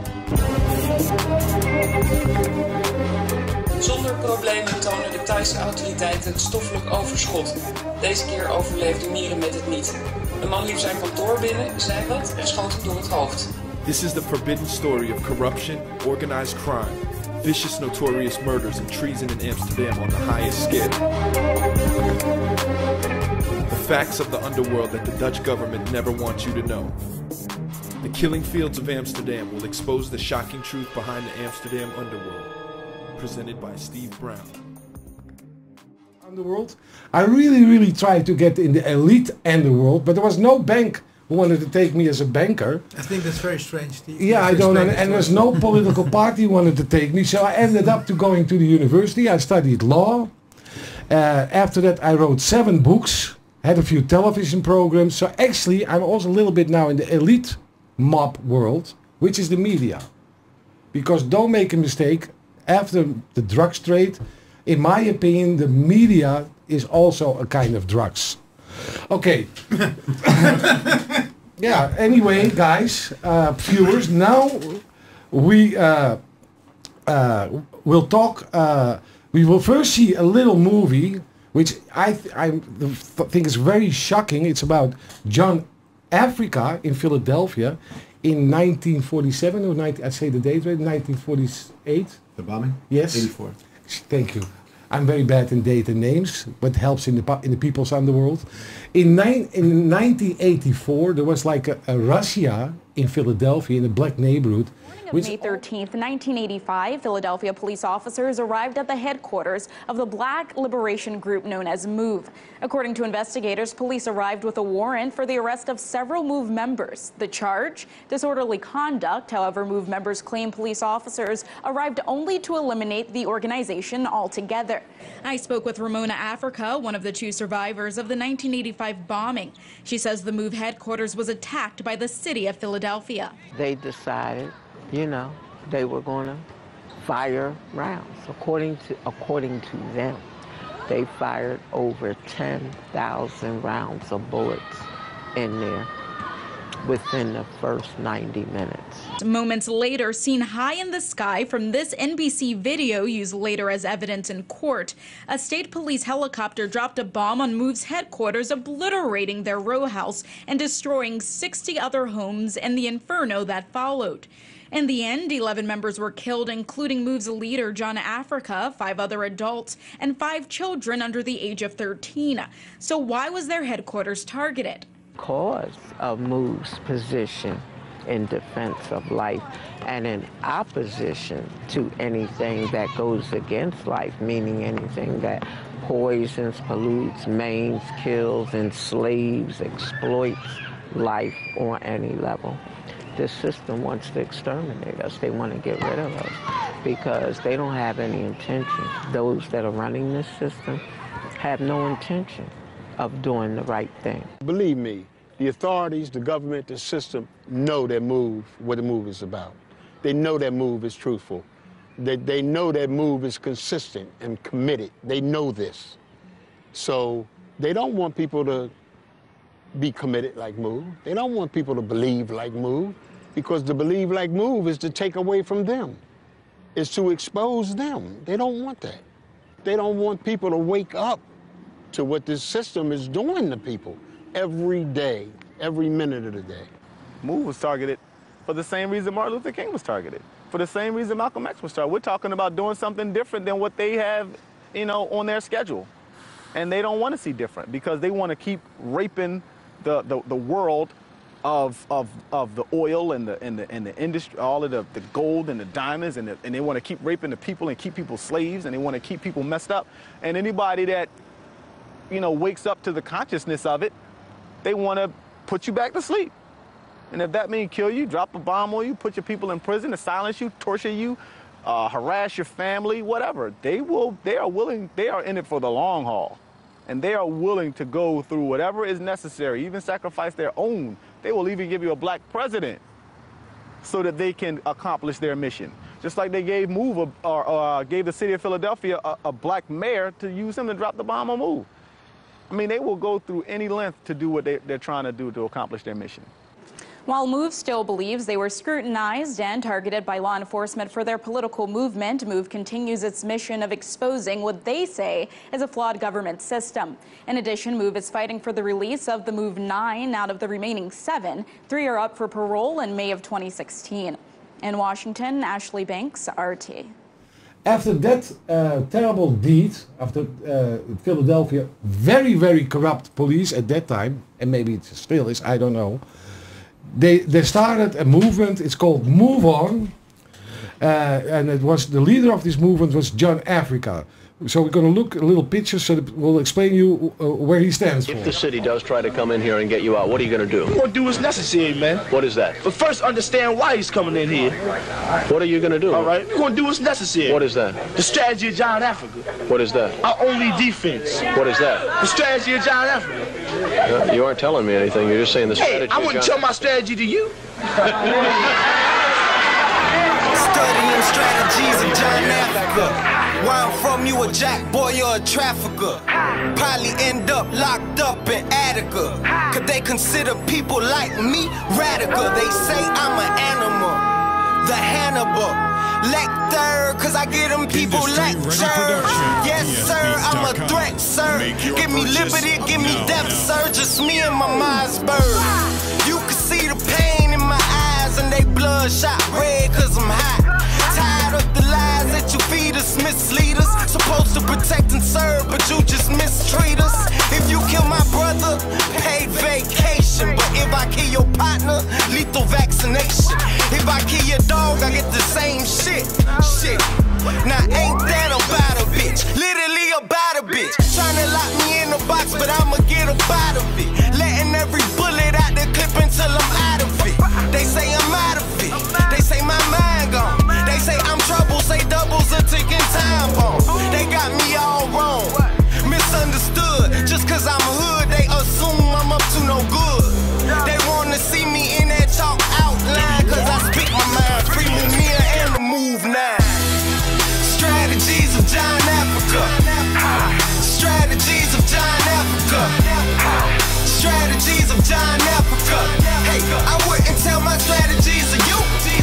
Zonder problemen tonen de Thaise autoriteiten het stoffelijk overschot. Deze keer overleefde Mieren met het niet. De man liep zijn kantoor binnen, zei wat en schoot hem door het hoofd. This is the forbidden story of corruption, organized crime, vicious notorious murders and treason in Amsterdam on the highest scale. The facts of the underworld that the Dutch government never wants you to know. The Killing Fields of Amsterdam will expose the shocking truth behind the Amsterdam underworld. Presented by Steve Brown. Underworld. I really, really tried to get in the elite underworld, but there was no bank who wanted to take me as a banker. I think that's very strange, Steve. Yeah, I don't know. And there's no political party who wanted to take me, so I ended up to going to the university. I studied law. Uh, after that, I wrote seven books, had a few television programs. So actually, I'm also a little bit now in the elite mob world, which is the media. Because don't make a mistake, after the drugs trade, in my opinion, the media is also a kind of drugs. Okay. Yeah, anyway, guys, uh, viewers, now we uh, uh, will talk, uh, we will first see a little movie, which I, th I th think is very shocking. It's about John Africa in Philadelphia in nineteen forty-seven, or nineteen, I say the date right, nineteen forty-eight. The bombing? Yes. eighty-four. Thank you. I'm very bad in date and names, but helps in the in the people's underworld. In, nine, in nineteen eighty-four, there was like a, a Russia in Philadelphia, in a black neighborhood. Of May thirteenth, nineteen eighty-five, Philadelphia police officers arrived at the headquarters of the Black Liberation Group known as MOVE. According to investigators, police arrived with a warrant for the arrest of several MOVE members. The charge? Disorderly conduct. However, MOVE members claim police officers arrived only to eliminate the organization altogether. I spoke with Ramona Africa, one of the two survivors of the nineteen eighty-five bombing. She says the MOVE headquarters was attacked by the city of Philadelphia. They decided, you know, they were going to fire rounds. According to, according to them, they fired over ten thousand rounds of bullets in there within the first ninety minutes. Moments later, seen high in the sky from this N B C video used later as evidence in court, a state police helicopter dropped a bomb on MOVE's headquarters, obliterating their row house and destroying sixty other homes in the inferno that followed. In the end, eleven members were killed, including MOVE's leader, John Africa, five other adults, and five children under the age of thirteen. So why was their headquarters targeted? Because of MOVE's position in defense of life and in opposition to anything that goes against life, meaning anything that poisons, pollutes, maims, kills, enslaves, exploits life on any level. This system wants to exterminate us. They want to get rid of us because they don't have any intention. Those that are running this system have no intention of doing the right thing. Believe me, the authorities, the government, the system know that MOVE, what the MOVE is about. They know that MOVE is truthful. They, they know that MOVE is consistent and committed. They know this. So they don't want people to be committed like MOVE. They don't want people to believe like MOVE, because to believe like MOVE is to take away from them. It's to expose them. They don't want that. They don't want people to wake up to what this system is doing to people every day, every minute of the day. MOVE was targeted for the same reason Martin Luther King was targeted, for the same reason Malcolm X was targeted. We're talking about doing something different than what they have, you know, on their schedule. And they don't want to see different because they want to keep raping the, the, the world of, of, of the oil and the, and the, and the industry, all of the, the gold and the diamonds, and, the, and they want to keep raping the people and keep people slaves, and they want to keep people messed up. And anybody that, you know, wakes up to the consciousness of it, they want to put you back to sleep. And if that means kill you, drop a bomb on you, put your people in prison, to silence you, torture you, uh, harass your family, whatever, they will, they are willing, they are in it for the long haul. And they are willing to go through whatever is necessary, even sacrifice their own. They will even give you a black president so that they can accomplish their mission. Just like they gave MOVE, a, or uh, gave the city of Philadelphia a, a black mayor to use him to drop the bomb on MOVE. I mean, they will go through any length to do what they, they're trying to do to accomplish their mission. While MOVE still believes they were scrutinized and targeted by law enforcement for their political movement, MOVE continues its mission of exposing what they say is a flawed government system. In addition, MOVE is fighting for the release of the MOVE nine out of the remaining seven. Three are up for parole in May of twenty sixteen. In Washington, Ashley Banks, R T. After that uh, terrible deed, after uh, Philadelphia, very, very corrupt police at that time, and maybe it still is, I don't know, they, they started a movement, it's called Move On, uh, and it was, the leader of this movement was John Africa. So we're going to look at a little picture so that we'll explain you uh, where he stands for. If the city does try to come in here and get you out, what are you going to do? We're going to do what's necessary, man. What is that? But first, understand why he's coming in here. What are you going to do? All right, we're going to do what's necessary. What is that? The strategy of John Africa. What is that? Our only defense. What is that? The strategy of John Africa. Uh, you aren't telling me anything. You're just saying the strategy Hey, I wouldn't of John tell my strategy to you. studying strategies of John Africa. Where I'm from, you a jack boy or a trafficker. Probably end up locked up in Attica. Cause they consider people like me radical. They say I'm an animal, the Hannibal Lecter, cause I get them people lecture. Yes sir, I'm a threat sir. Give me liberty, give me death sir. Just me and my Mossberg. You can see the pain in my eyes and they bloodshot red cause I'm hot. Tired of the lies that you feed us, mislead us. Supposed to protect and serve, but you just mistreat us. If you kill my brother, paid vacation. But if I kill your partner, lethal vaccination. If I kill your dog, I get the same shit. Shit. Now ain't that about a bitch? Literally about a bitch. Tryna lock me in a box, but I'ma get up out of it. Letting every bullet out the clip until I'm out of it. They say I'm out of it. They say my mind gone. They say I'm trouble, say doubles a ticking time bomb. They got me all wrong, misunderstood. Just cause I'm hood, they assume I'm up to no good. They wanna see me in that chalk outline, cause I speak my mind, free Mumia and the move now. Strategies of John Africa. Strategies of John Africa. Strategies of John Africa. Hey, I wouldn't tell my strategies of you.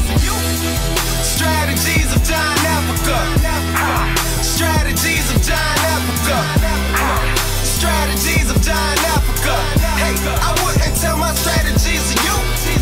Strategies of John Africa. Strategies of John Africa. Strategies of John Africa. Hey, I wouldn't tell my strategies of you.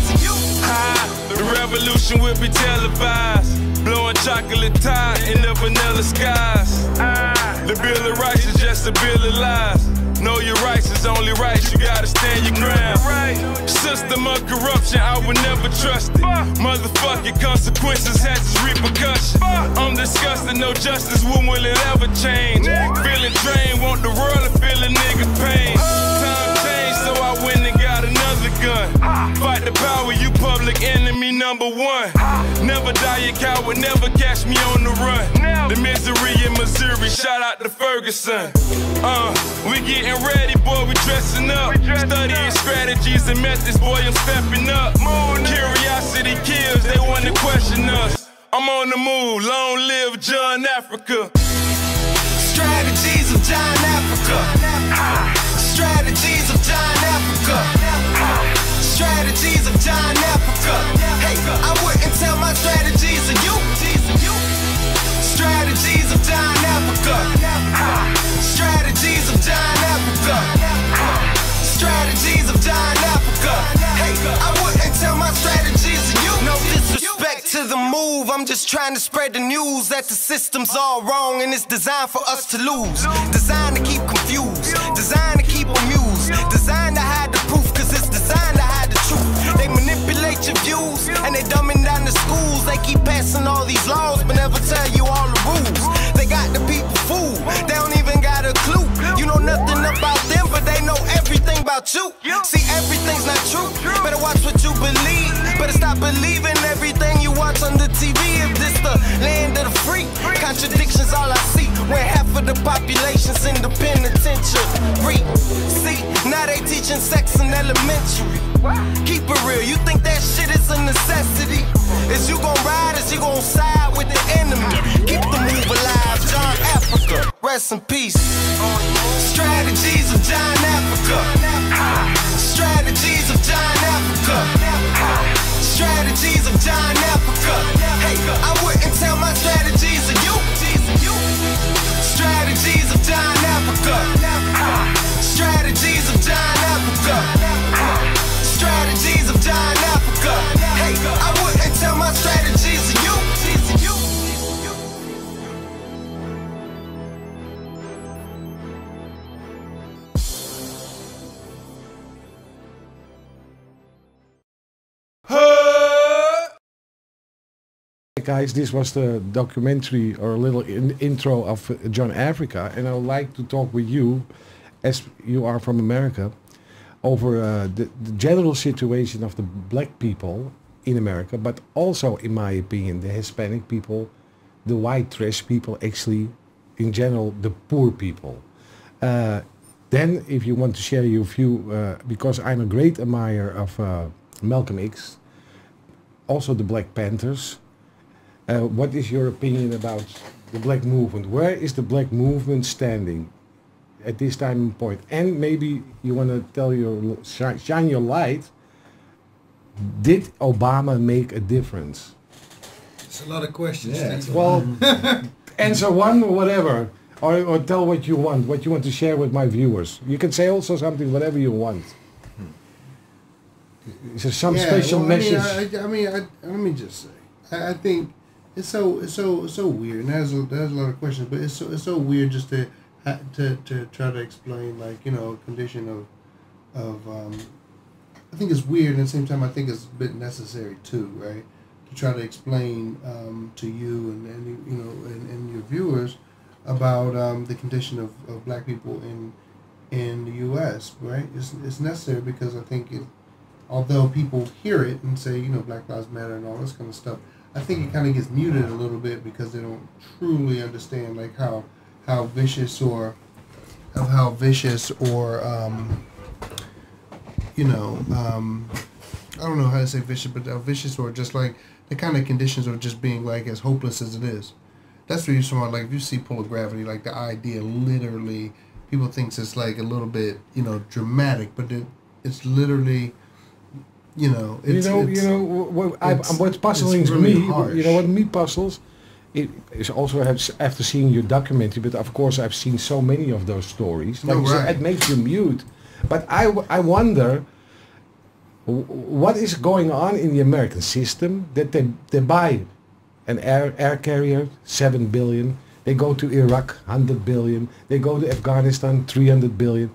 The revolution will be televised. Blowing chocolate tide in the vanilla skies. The Bill of Rights is just a bill of lies. Know your rights is only right, you gotta stand your ground. System of corruption, I would never trust it. Motherfucking consequences has its repercussions. I'm disgusted, no justice, when will it ever change? Feeling drained, want the world to feel a nigga pain. Time changed, so I went and got another gun. Fight the power, you public enemy number one. Never die a coward, never catch me on the run. The misery in Missouri, shout out to Ferguson. Uh, we getting ready, boy, we dressing up. Studying strategies and methods, boy, I'm stepping up. Curiosity kills, they wanna question us. I'm on the move, long live John Africa. Strategies of John Africa. Strategies of John Africa. Strategies of John Africa. Hey, I wouldn't tell my strategies of you. Strategies of John Africa. Strategies of John Africa. Strategies of John Africa. Hey, I wouldn't tell my strategies of you. No disrespect to the move, I'm just trying to spread the news that the system's all wrong and it's designed for us to lose. Designed to keep confused, designed to keep amused, designed to hide the proof cause it's designed to hide the truth. They manipulate your views and they dumbing down the schools. They keep passing all these laws but never tell you all the rules. They got the people fooled, they don't even got a clue. You know nothing about them but they know everything about you. See, everything's not true, better watch what you believe. Better stop believing everything you watch on the T V. If this the land of the free, contradictions all I see. When half of the population's in the penitentiary. See, now they teaching sex in elementary. Keep it real, you think that shit is a necessity? Is you gon' ride, is you gon' side with the enemy? Keep the move alive, John Africa, rest in peace. Strategies of John Africa. Strategies of John Africa. Strategies of John Africa. Hey, I wouldn't tell my strategies of you. Strategies of John Africa. Strategies of John Africa. Strategies of John Africa. Hey, I wouldn't tell my strategies of you. Guys, this was the documentary or a little in intro of uh, John Africa, and I would like to talk with you, as you are from America, over uh, the, the general situation of the black people in America, but also, in my opinion, the Hispanic people, the white trash people, actually, in general, the poor people. Uh, then, if you want to share your view, uh, because I'm a great admirer of uh, Malcolm X, also the Black Panthers, Uh, what is your opinion about the black movement? Where is the black movement standing at this time and point? And maybe you want to tell your shine, shine your light. Did Obama make a difference? It's a lot of questions. Yeah, Steve. well, answer one or whatever, or, or tell what you want, what you want to share with my viewers. You can say also something, whatever you want. Is there some Yeah, special well, message? I mean, I, I mean, I, let me just say, I, I think it's so it's so it's so weird. And there's a, there's a lot of questions, but it's so it's so weird just to ha- to to try to explain, like, you know, a condition of of um, I think it's weird, and at the same time I think it's a bit necessary too, right? To try to explain um, to you and, and you know and, and your viewers about um, the condition of, of black people in in the U S, right? It's it's necessary because I think it, although people hear it and say, you know, Black Lives Matter and all this kind of stuff, I think it kind of gets muted a little bit because they don't truly understand, like, how how vicious or of how vicious or um, you know um, I don't know how to say vicious, but how vicious or just like the kind of conditions of just being like as hopeless as it is. That's what you're talking about. Like, if you see Pull of Gravity, like the idea literally, people thinks it's like a little bit, you know, dramatic, but it, it's literally, you know, it's, you know, it's, you know what, I, it's, what's puzzling it's to really me. harsh. You know what me puzzles? It is also after seeing your documentary, but of course I've seen so many of those stories. Like No, you said, right. it makes you mute. But I, w- I wonder w- what is going on in the American system that they they buy an air air carrier, seven billion. They go to Iraq, hundred billion. They go to Afghanistan, three hundred billion.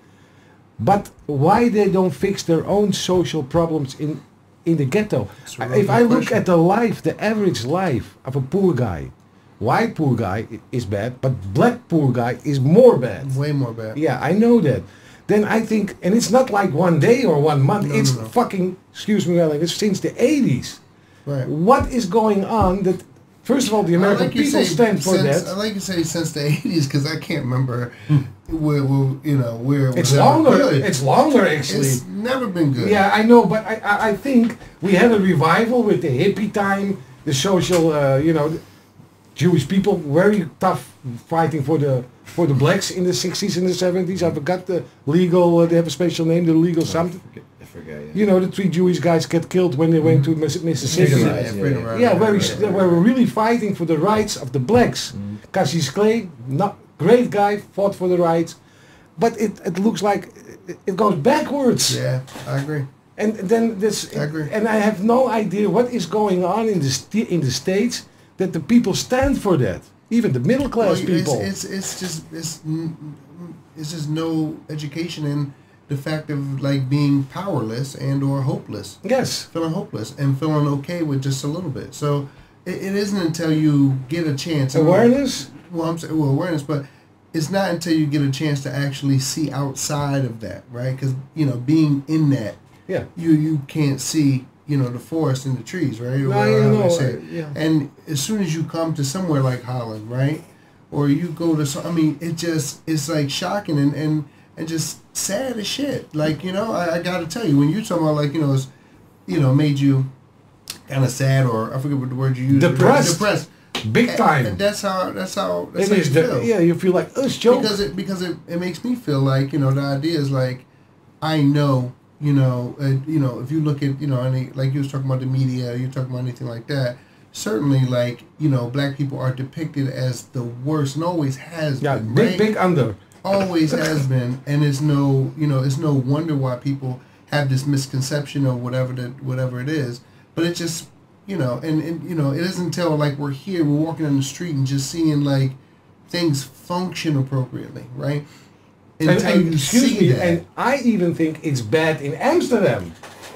But why they don't fix their own social problems in in the ghetto? a really If I good look question. at the life, the average life of a poor guy, white poor guy i- is bad, but black poor guy is more bad. Way more bad. Yeah, I know that. Then I think, and it's not like one day or one month. No, it's no, no. fucking, excuse me, well, it's since the eighties. Right. What is going on that? First of all, the American I like you people say stand for since, that. I like to say since the eighties because I can't remember where, where you know where it It's was ever longer. good. It's longer actually. It's never been good. Yeah, I know, but I, I, I think we had a revival with the hippie time, the social, uh, you know, Jewish people very tough fighting for the for the blacks in the sixties and the seventies. I forgot the legal. Uh, they have a special name, the legal something. I forget. Yeah. You know, the three Jewish guys get killed when they went to Miss- Mississippi. Freedom Yeah, Rides, yeah, Freedom yeah. Rides. yeah, Right, very. right, They right, were right. really fighting for the rights of the blacks. Cassius Clay, not great guy, fought for the rights, but it, it looks like it, it goes backwards. Yeah, I agree. And then this, I agree. and I have no idea what is going on in the st- in the states that the people stand for that. Even the middle class Well, people. It's, it's it's just it's n- n- it's just no education in the fact of like being powerless and or hopeless. Yes. Feeling hopeless and feeling okay with just a little bit. So it, it isn't until you get a chance. Awareness? Well, I'm saying well awareness, but it's not until you get a chance to actually see outside of that, right? Because you know, being in that, Yeah. you you can't see, you know, the forest and the trees, right? Or No, whatever you I know, say. uh, yeah. And as soon as you come to somewhere like Holland, right, or you go to, some, I mean, it just it's like shocking and and, and just sad as shit. Like, you know, I, I got to tell you, when you talking about like, you know, it's, you know, made you kind of sad, or I forget what the word you used. Depressed. Depressed. Big And- time. And that's how that's how that's It how is you the- feel. yeah, you feel like, oh, it's joke. Because it because it, it makes me feel like, you know, the idea is like, I know, you know, uh, you know, if you look at, you know, any, like you was talking about the media, you're talking about anything like that, certainly, like, you know, black people are depicted as the worst and always has Yeah, been, big, right? big under. Always has been, and it's no, you know, it's no wonder why people have this misconception of whatever that whatever it is. But it just, you know, and, and you know, it isn't until like we're here, we're walking on the street and just seeing like things function appropriately, right? And, Until and you excuse see me, that. and I even think it's bad in Amsterdam.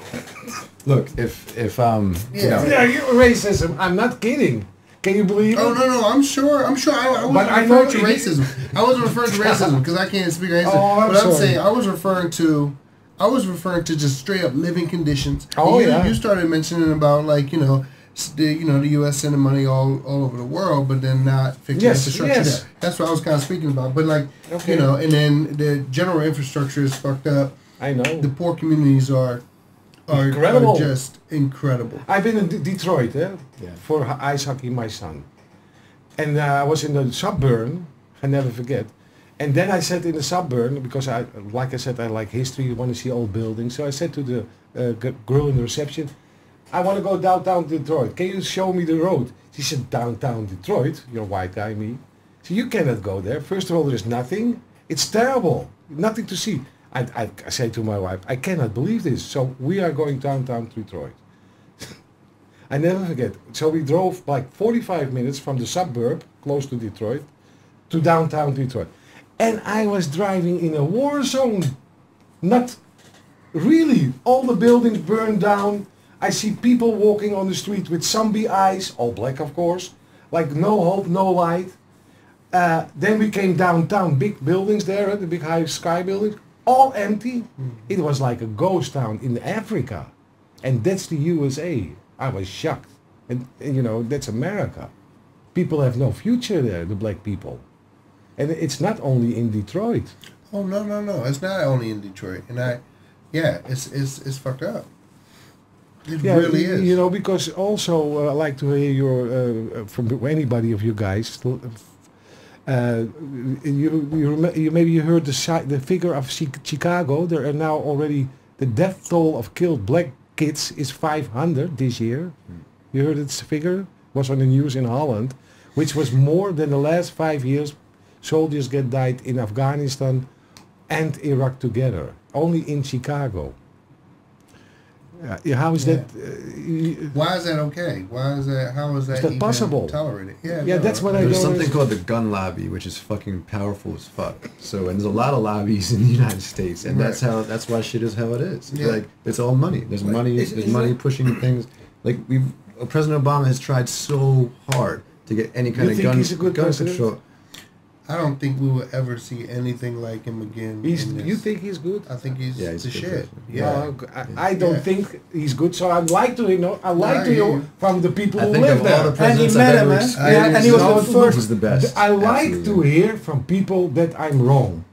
Look, if if um, you know, Yeah, you racism. I'm not kidding. Can you believe Oh it? no no! I'm sure. I'm sure. I, I wasn't But I referring know to you- racism. I wasn't referring to racism because I can't speak racism. Oh, I'm but I'm sorry. saying I was referring to. I was referring to just straight up living conditions. Oh, you, yeah. You started mentioning about like you know, s- the you know the U S sending money all all over the world, but then not fixing Yes, infrastructure. yes. There. That's what I was kind of speaking about. But like Okay. you know, and then the general infrastructure is fucked up. I know. The poor communities are are, incredible. are just incredible. I've been in D- Detroit eh, yeah. for h- ice hockey, my son. And uh, I was in the suburban, I never forget. And then I said in the suburban, because I, like I said, I like history, you want to see old buildings. So I said to the uh, g- girl in the reception, I want to go downtown Detroit. Can you show me the road? She said, downtown Detroit? You're a white guy, me. So you cannot go there. First of all, there's nothing. It's terrible. Nothing to see. I, I, I say to my wife, I cannot believe this. So we are going downtown Detroit. I never forget. So we drove like forty-five minutes from the suburb, close to Detroit, to downtown Detroit. And I was driving in a war zone. Not really. All the buildings burned down. I see people walking on the street with zombie eyes, all black of course, like no hope, no light. Uh, then we came downtown, big buildings there, the big high sky buildings, all empty. Mm. It was like a ghost town in Africa. And that's the U S A. I was shocked. And, and you know, that's America. People have no future there, the black people. And it's not only in Detroit. Oh, no, no, no. It's not only in Detroit. And I, yeah, it's it's it's fucked up. It yeah, really is. You know, because also uh, I like to hear your, uh, from anybody of you guys, uh, you, you, rem- you maybe you heard the si- the figure of Chicago. There are now already, the death toll of killed black kids is five hundred this year. Mm. You heard its figure? Was on the news in Holland, which was more than the last five years soldiers get died in Afghanistan and Iraq together. Only in Chicago. Uh, how is yeah. that? Uh, Why is that okay? Why is that? How is that, is that even possible? Tolerated? Yeah, yeah, no, that's what I There's don't something called the gun lobby, which is fucking powerful as fuck. So, and there's a lot of lobbies in the United States, and right. that's how that's why shit is how it is. It's yeah. like it's all money. There's like, money. Is, there's is money it? pushing things. Like we've uh, President Obama has tried so hard to get any kind you of think gun he's a good gun president? control. I don't think we will ever see anything like him again. He's, you think he's good? I think he's, yeah, he's the good shit. president. Yeah, no, I, I don't yeah. think he's good. So I'd like to, you know, I like No, to you- hear from the people I who think live of there. all the And he presidents met I've him, ever eh? seen, Yeah, and he was No, the first. he's the best. I like Absolutely. to hear from people that I'm wrong.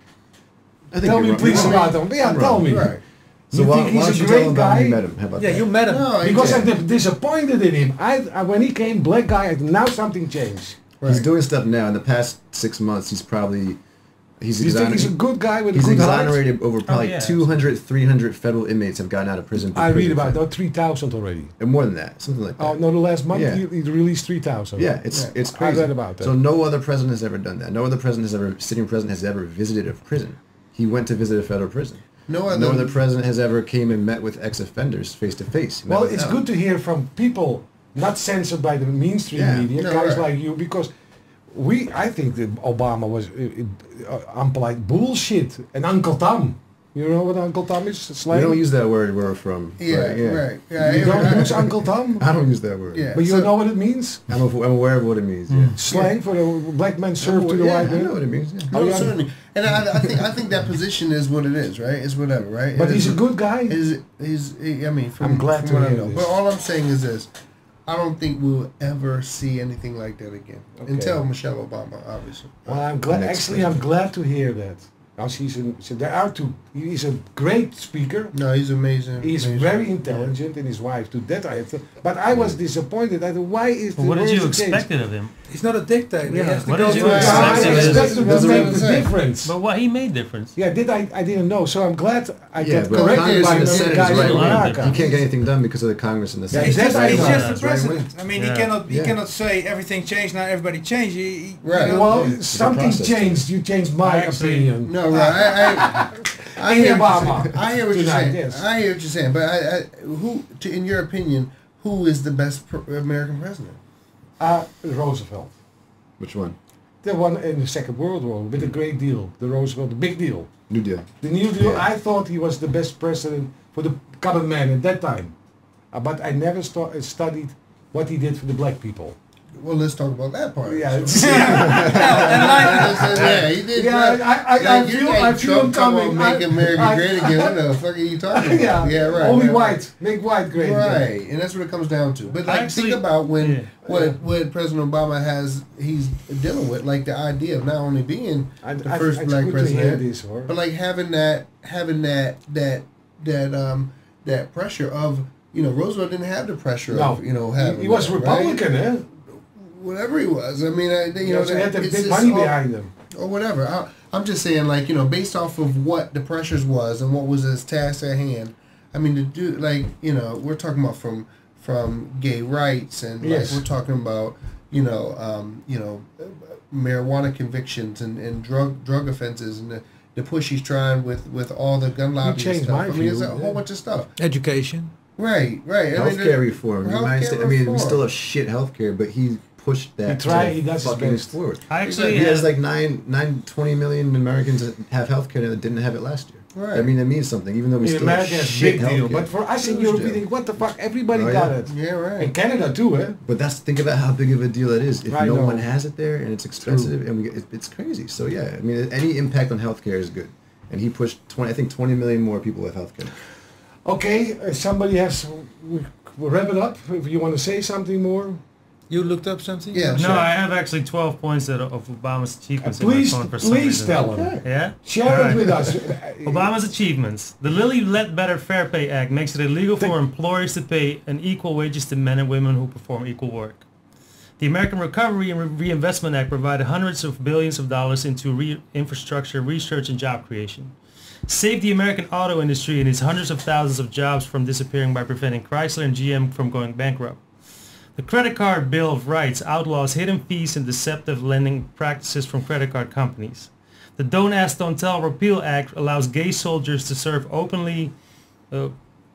I think Tell you're me wrong. please You're about wrong. him. Yeah, I'm tell wrong. me. Right. So You why, think why he's don't a you great tell him about guy? you met him? How about Yeah, that? you met him. No, Because yeah. I'm disappointed in him. I, I when he came, black guy, now something changed. He's Right. doing stuff now. In the past six months, he's probably he's You think he's a exonerated. good guy with a He's good heart? exonerated over probably yeah. two hundred, three hundred federal inmates have gotten out of prison. for I read prison about offense. that, three thousand already. And more than that, something like that. Oh, no, the last month Yeah. he, he released three thousand. Yeah, it's Yeah. it's I crazy. read about that. So no other president has ever done that. No other president has ever, sitting president has ever visited a prison. He went to visit a federal prison. No other, No other president has ever came and met with ex-offenders face to face. He met Well, with it's them. good to hear from people not censored by the mainstream Yeah. media, No, guys right. like you, because we, I think that Obama was uh, uh, unpolite bullshit. And Uncle Tom, you know what Uncle Tom is? Slang? We don't use that word where we're from. Yeah, but, yeah. right. Yeah, You yeah, don't right. use Uncle Tom? I don't use that word. Yeah. But you So- know what it means? I'm, a, I'm aware of what it means. Yeah. Slang for the black man served to the yeah, white I know man. what it means. Yeah. No, Oh, yeah. certainly. And I, I think I think that position is what it is, right? It's whatever, right? But It he's is- a good guy. Is he's? I mean, from, I'm glad from to what I hear know. this. But all I'm saying is this: I don't think we'll ever see anything like that again Okay. until Michelle Obama, obviously. Well, I'm glad. Next Actually, I'm glad to hear that. Now she's a, so there are two. He's a great speaker. No, he's amazing. He's amazing. very intelligent, and his wife too. That I have to, but I was disappointed. I thought, why is the But what did you world changed? expect of him? He's not a dictator. Yeah. He has to What go did you through- expect Yeah, I of him? expected him That's to what make I'm the saying. difference. But what he made difference. Yeah, did I? I didn't know. So I'm glad I Yeah, get but corrected Congress by and the the Senate guys is in right wing. America. He can't get anything done because of the Congress and the Yeah, Senate. He's just, That's he's right. just the That's right wing. president. I mean, Yeah. he cannot he Yeah. cannot say everything changed now. Everybody changed. He, he, Right. you know, Well, It's a something process. changed. You changed my Actually, opinion. No, right. I, I, I In hear what Obama you're saying. I hear what you're tonight, saying. yes. I hear what you're saying. But I, I, who, to, in your opinion, who is the best pr- American president? Uh, Roosevelt. Which one? The one in the Second World War with the Great Deal. The Roosevelt, the big deal. New Deal. The New Deal, Yeah. I thought he was the best president for the common man at that time. Uh, but I never stu- uh, studied what he did for the black people. Well, let's talk about that part. Yeah, So- yeah, he did. Yeah, right. I- I- I Like, you feel- think I feel Trump come coming. on, make I- America I- great again. What the fuck are you talking about? yeah, right. Only right, white. Make white great again. Right, and that's what it comes down to. But like, Actually, think about when yeah. what what President Obama has he's dealing with, like the idea of not only being I- the I- first it's black good to hear president, this, or- but like having that having that that that um that pressure of, you know, Roosevelt didn't have the pressure No. of, you know, having He was that, Republican, right? eh? Whatever he was. I mean, I, you He know, also had the it's big just money all- behind him. Or whatever. I, I'm just saying, like, you know, based off of what the pressures was and what was his task at hand, I mean, to do, like, you know, we're talking about from from gay rights and, Yes. like, we're talking about, you know, um, you know, marijuana convictions and, and drug drug offenses and the, the push he's trying with, with all the gun lobby and changed stuff. my I mean, there's view, a whole yeah. bunch of stuff. Education. Right, right. I mean, Healthcare there- reform. healthcare United States, I mean, we reform. still have shit healthcare, but he pushed that. He tried, to he does his fucking best. forward. I actually he has had- like nine, nine, twenty million Americans that have healthcare that didn't have it last year. Right. I mean, it means something, even though we In still America, have it's shit big deal. healthcare. But for us in Huge Europe, we deal. think, what the fuck? Everybody Oh, got yeah. it. Yeah, right. In Canada too, eh? But that's think about how big of a deal that is. If I no know. one has it there and it's expensive and we get, it, it's crazy. So yeah, I mean, any impact on healthcare is good. And he pushed twenty. I think twenty million more people with healthcare. Okay, uh, somebody has. We, we'll wrap it up. If you want to say something more. You looked up something? Yeah. No, sure. I have actually twelve points that of Obama's achievements Uh, please- in my phone for some please reason. tell them. Yeah? Share All it with us. Obama's achievements. The Lilly Ledbetter Fair Pay Act makes it illegal for employers to pay an equal wages to men and women who perform equal work. The American Recovery and Re- Reinvestment Act provided hundreds of billions of dollars into re- infrastructure, research, and job creation. Saved the American auto industry and its hundreds of thousands of jobs from disappearing by preventing Chrysler and G M from going bankrupt. The Credit Card Bill of Rights outlaws hidden fees and deceptive lending practices from credit card companies. The Don't Ask, Don't Tell Repeal Act allows gay soldiers to serve openly, uh,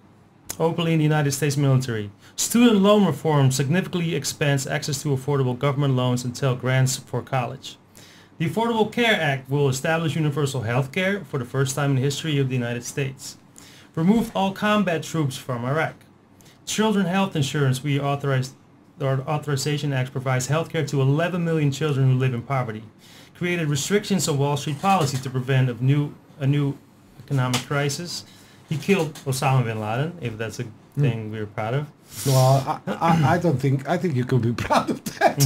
openly in the United States military. Student loan reform significantly expands access to affordable government loans until grants for college. The Affordable Care Act will establish universal health care for the first time in the history of the United States. Remove all combat troops from Iraq. Children health insurance reauthorized. The Authorization Act provides health care to eleven million children who live in poverty. Created restrictions on Wall Street policy to prevent of new, a new economic crisis. He killed Osama bin Laden, if that's a thing we're proud of. Well, I, I, I don't think. I think you could be proud of that.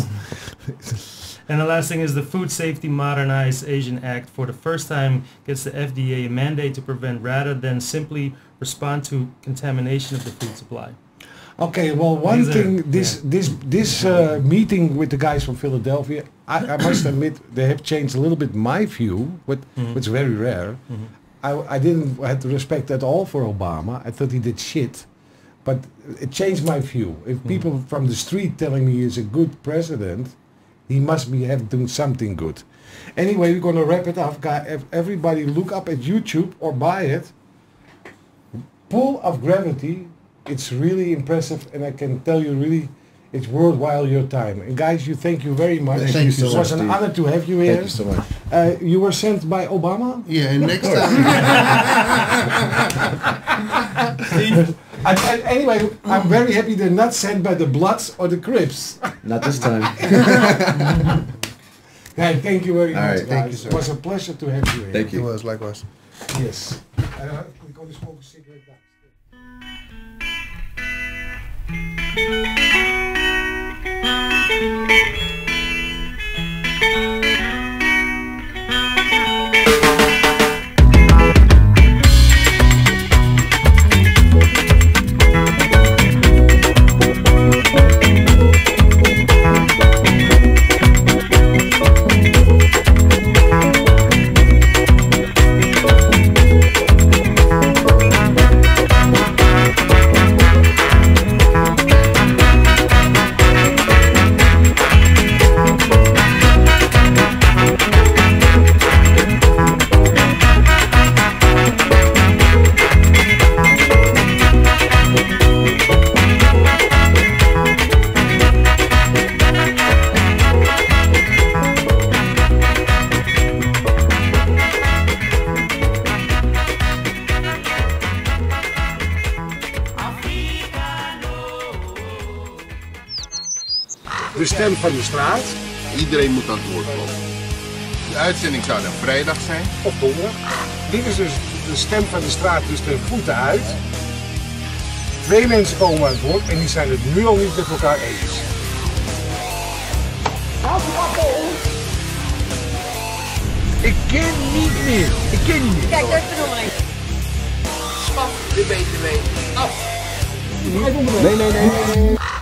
And the last thing is the Food Safety Modernized Asian Act for the first time gets the F D A a mandate to prevent rather than simply respond to contamination of the food supply. Okay, well, one These are- thing, this yeah. this this uh, meeting with the guys from Philadelphia, I, I must admit they have changed a little bit my view, but Mhm. which is very rare. Mhm. I, I didn't have respect at all for Obama. I thought he did shit, but it changed my view. If people from the street telling me he's a good president, he must be have doing something good. Anyway, we're gonna wrap it up, guys. Everybody look up at YouTube or buy it. Pull of Gravity. It's really impressive, and I can tell you, really, it's worthwhile your time. And guys, you thank you very much. Thank you so it much, was an Steve. honor to have you here. Thank you so much. Uh, you were sent by Obama. Yeah, and next time. And, and anyway, I'm very happy they're not sent by the Bloods or the Crips. Not this time. Hey, thank you very All much, right, guys. thank you, sir. It was a pleasure to have you here. Thank you. It was likewise. Yes. Uh, we're going to smoke a cigarette now. De stem van de straat. Iedereen moet aan het woord komen. De uitzending zou dan vrijdag zijn. Of donderdag. Dit is dus de stem van de straat, dus de voeten uit. Twee mensen komen aan het woord en die zijn het nu al niet met elkaar eens. Ik ken niet meer. Ik ken niet meer. Kijk, daar is de nummer één. Af de B T W. Af. Nee, nee, nee.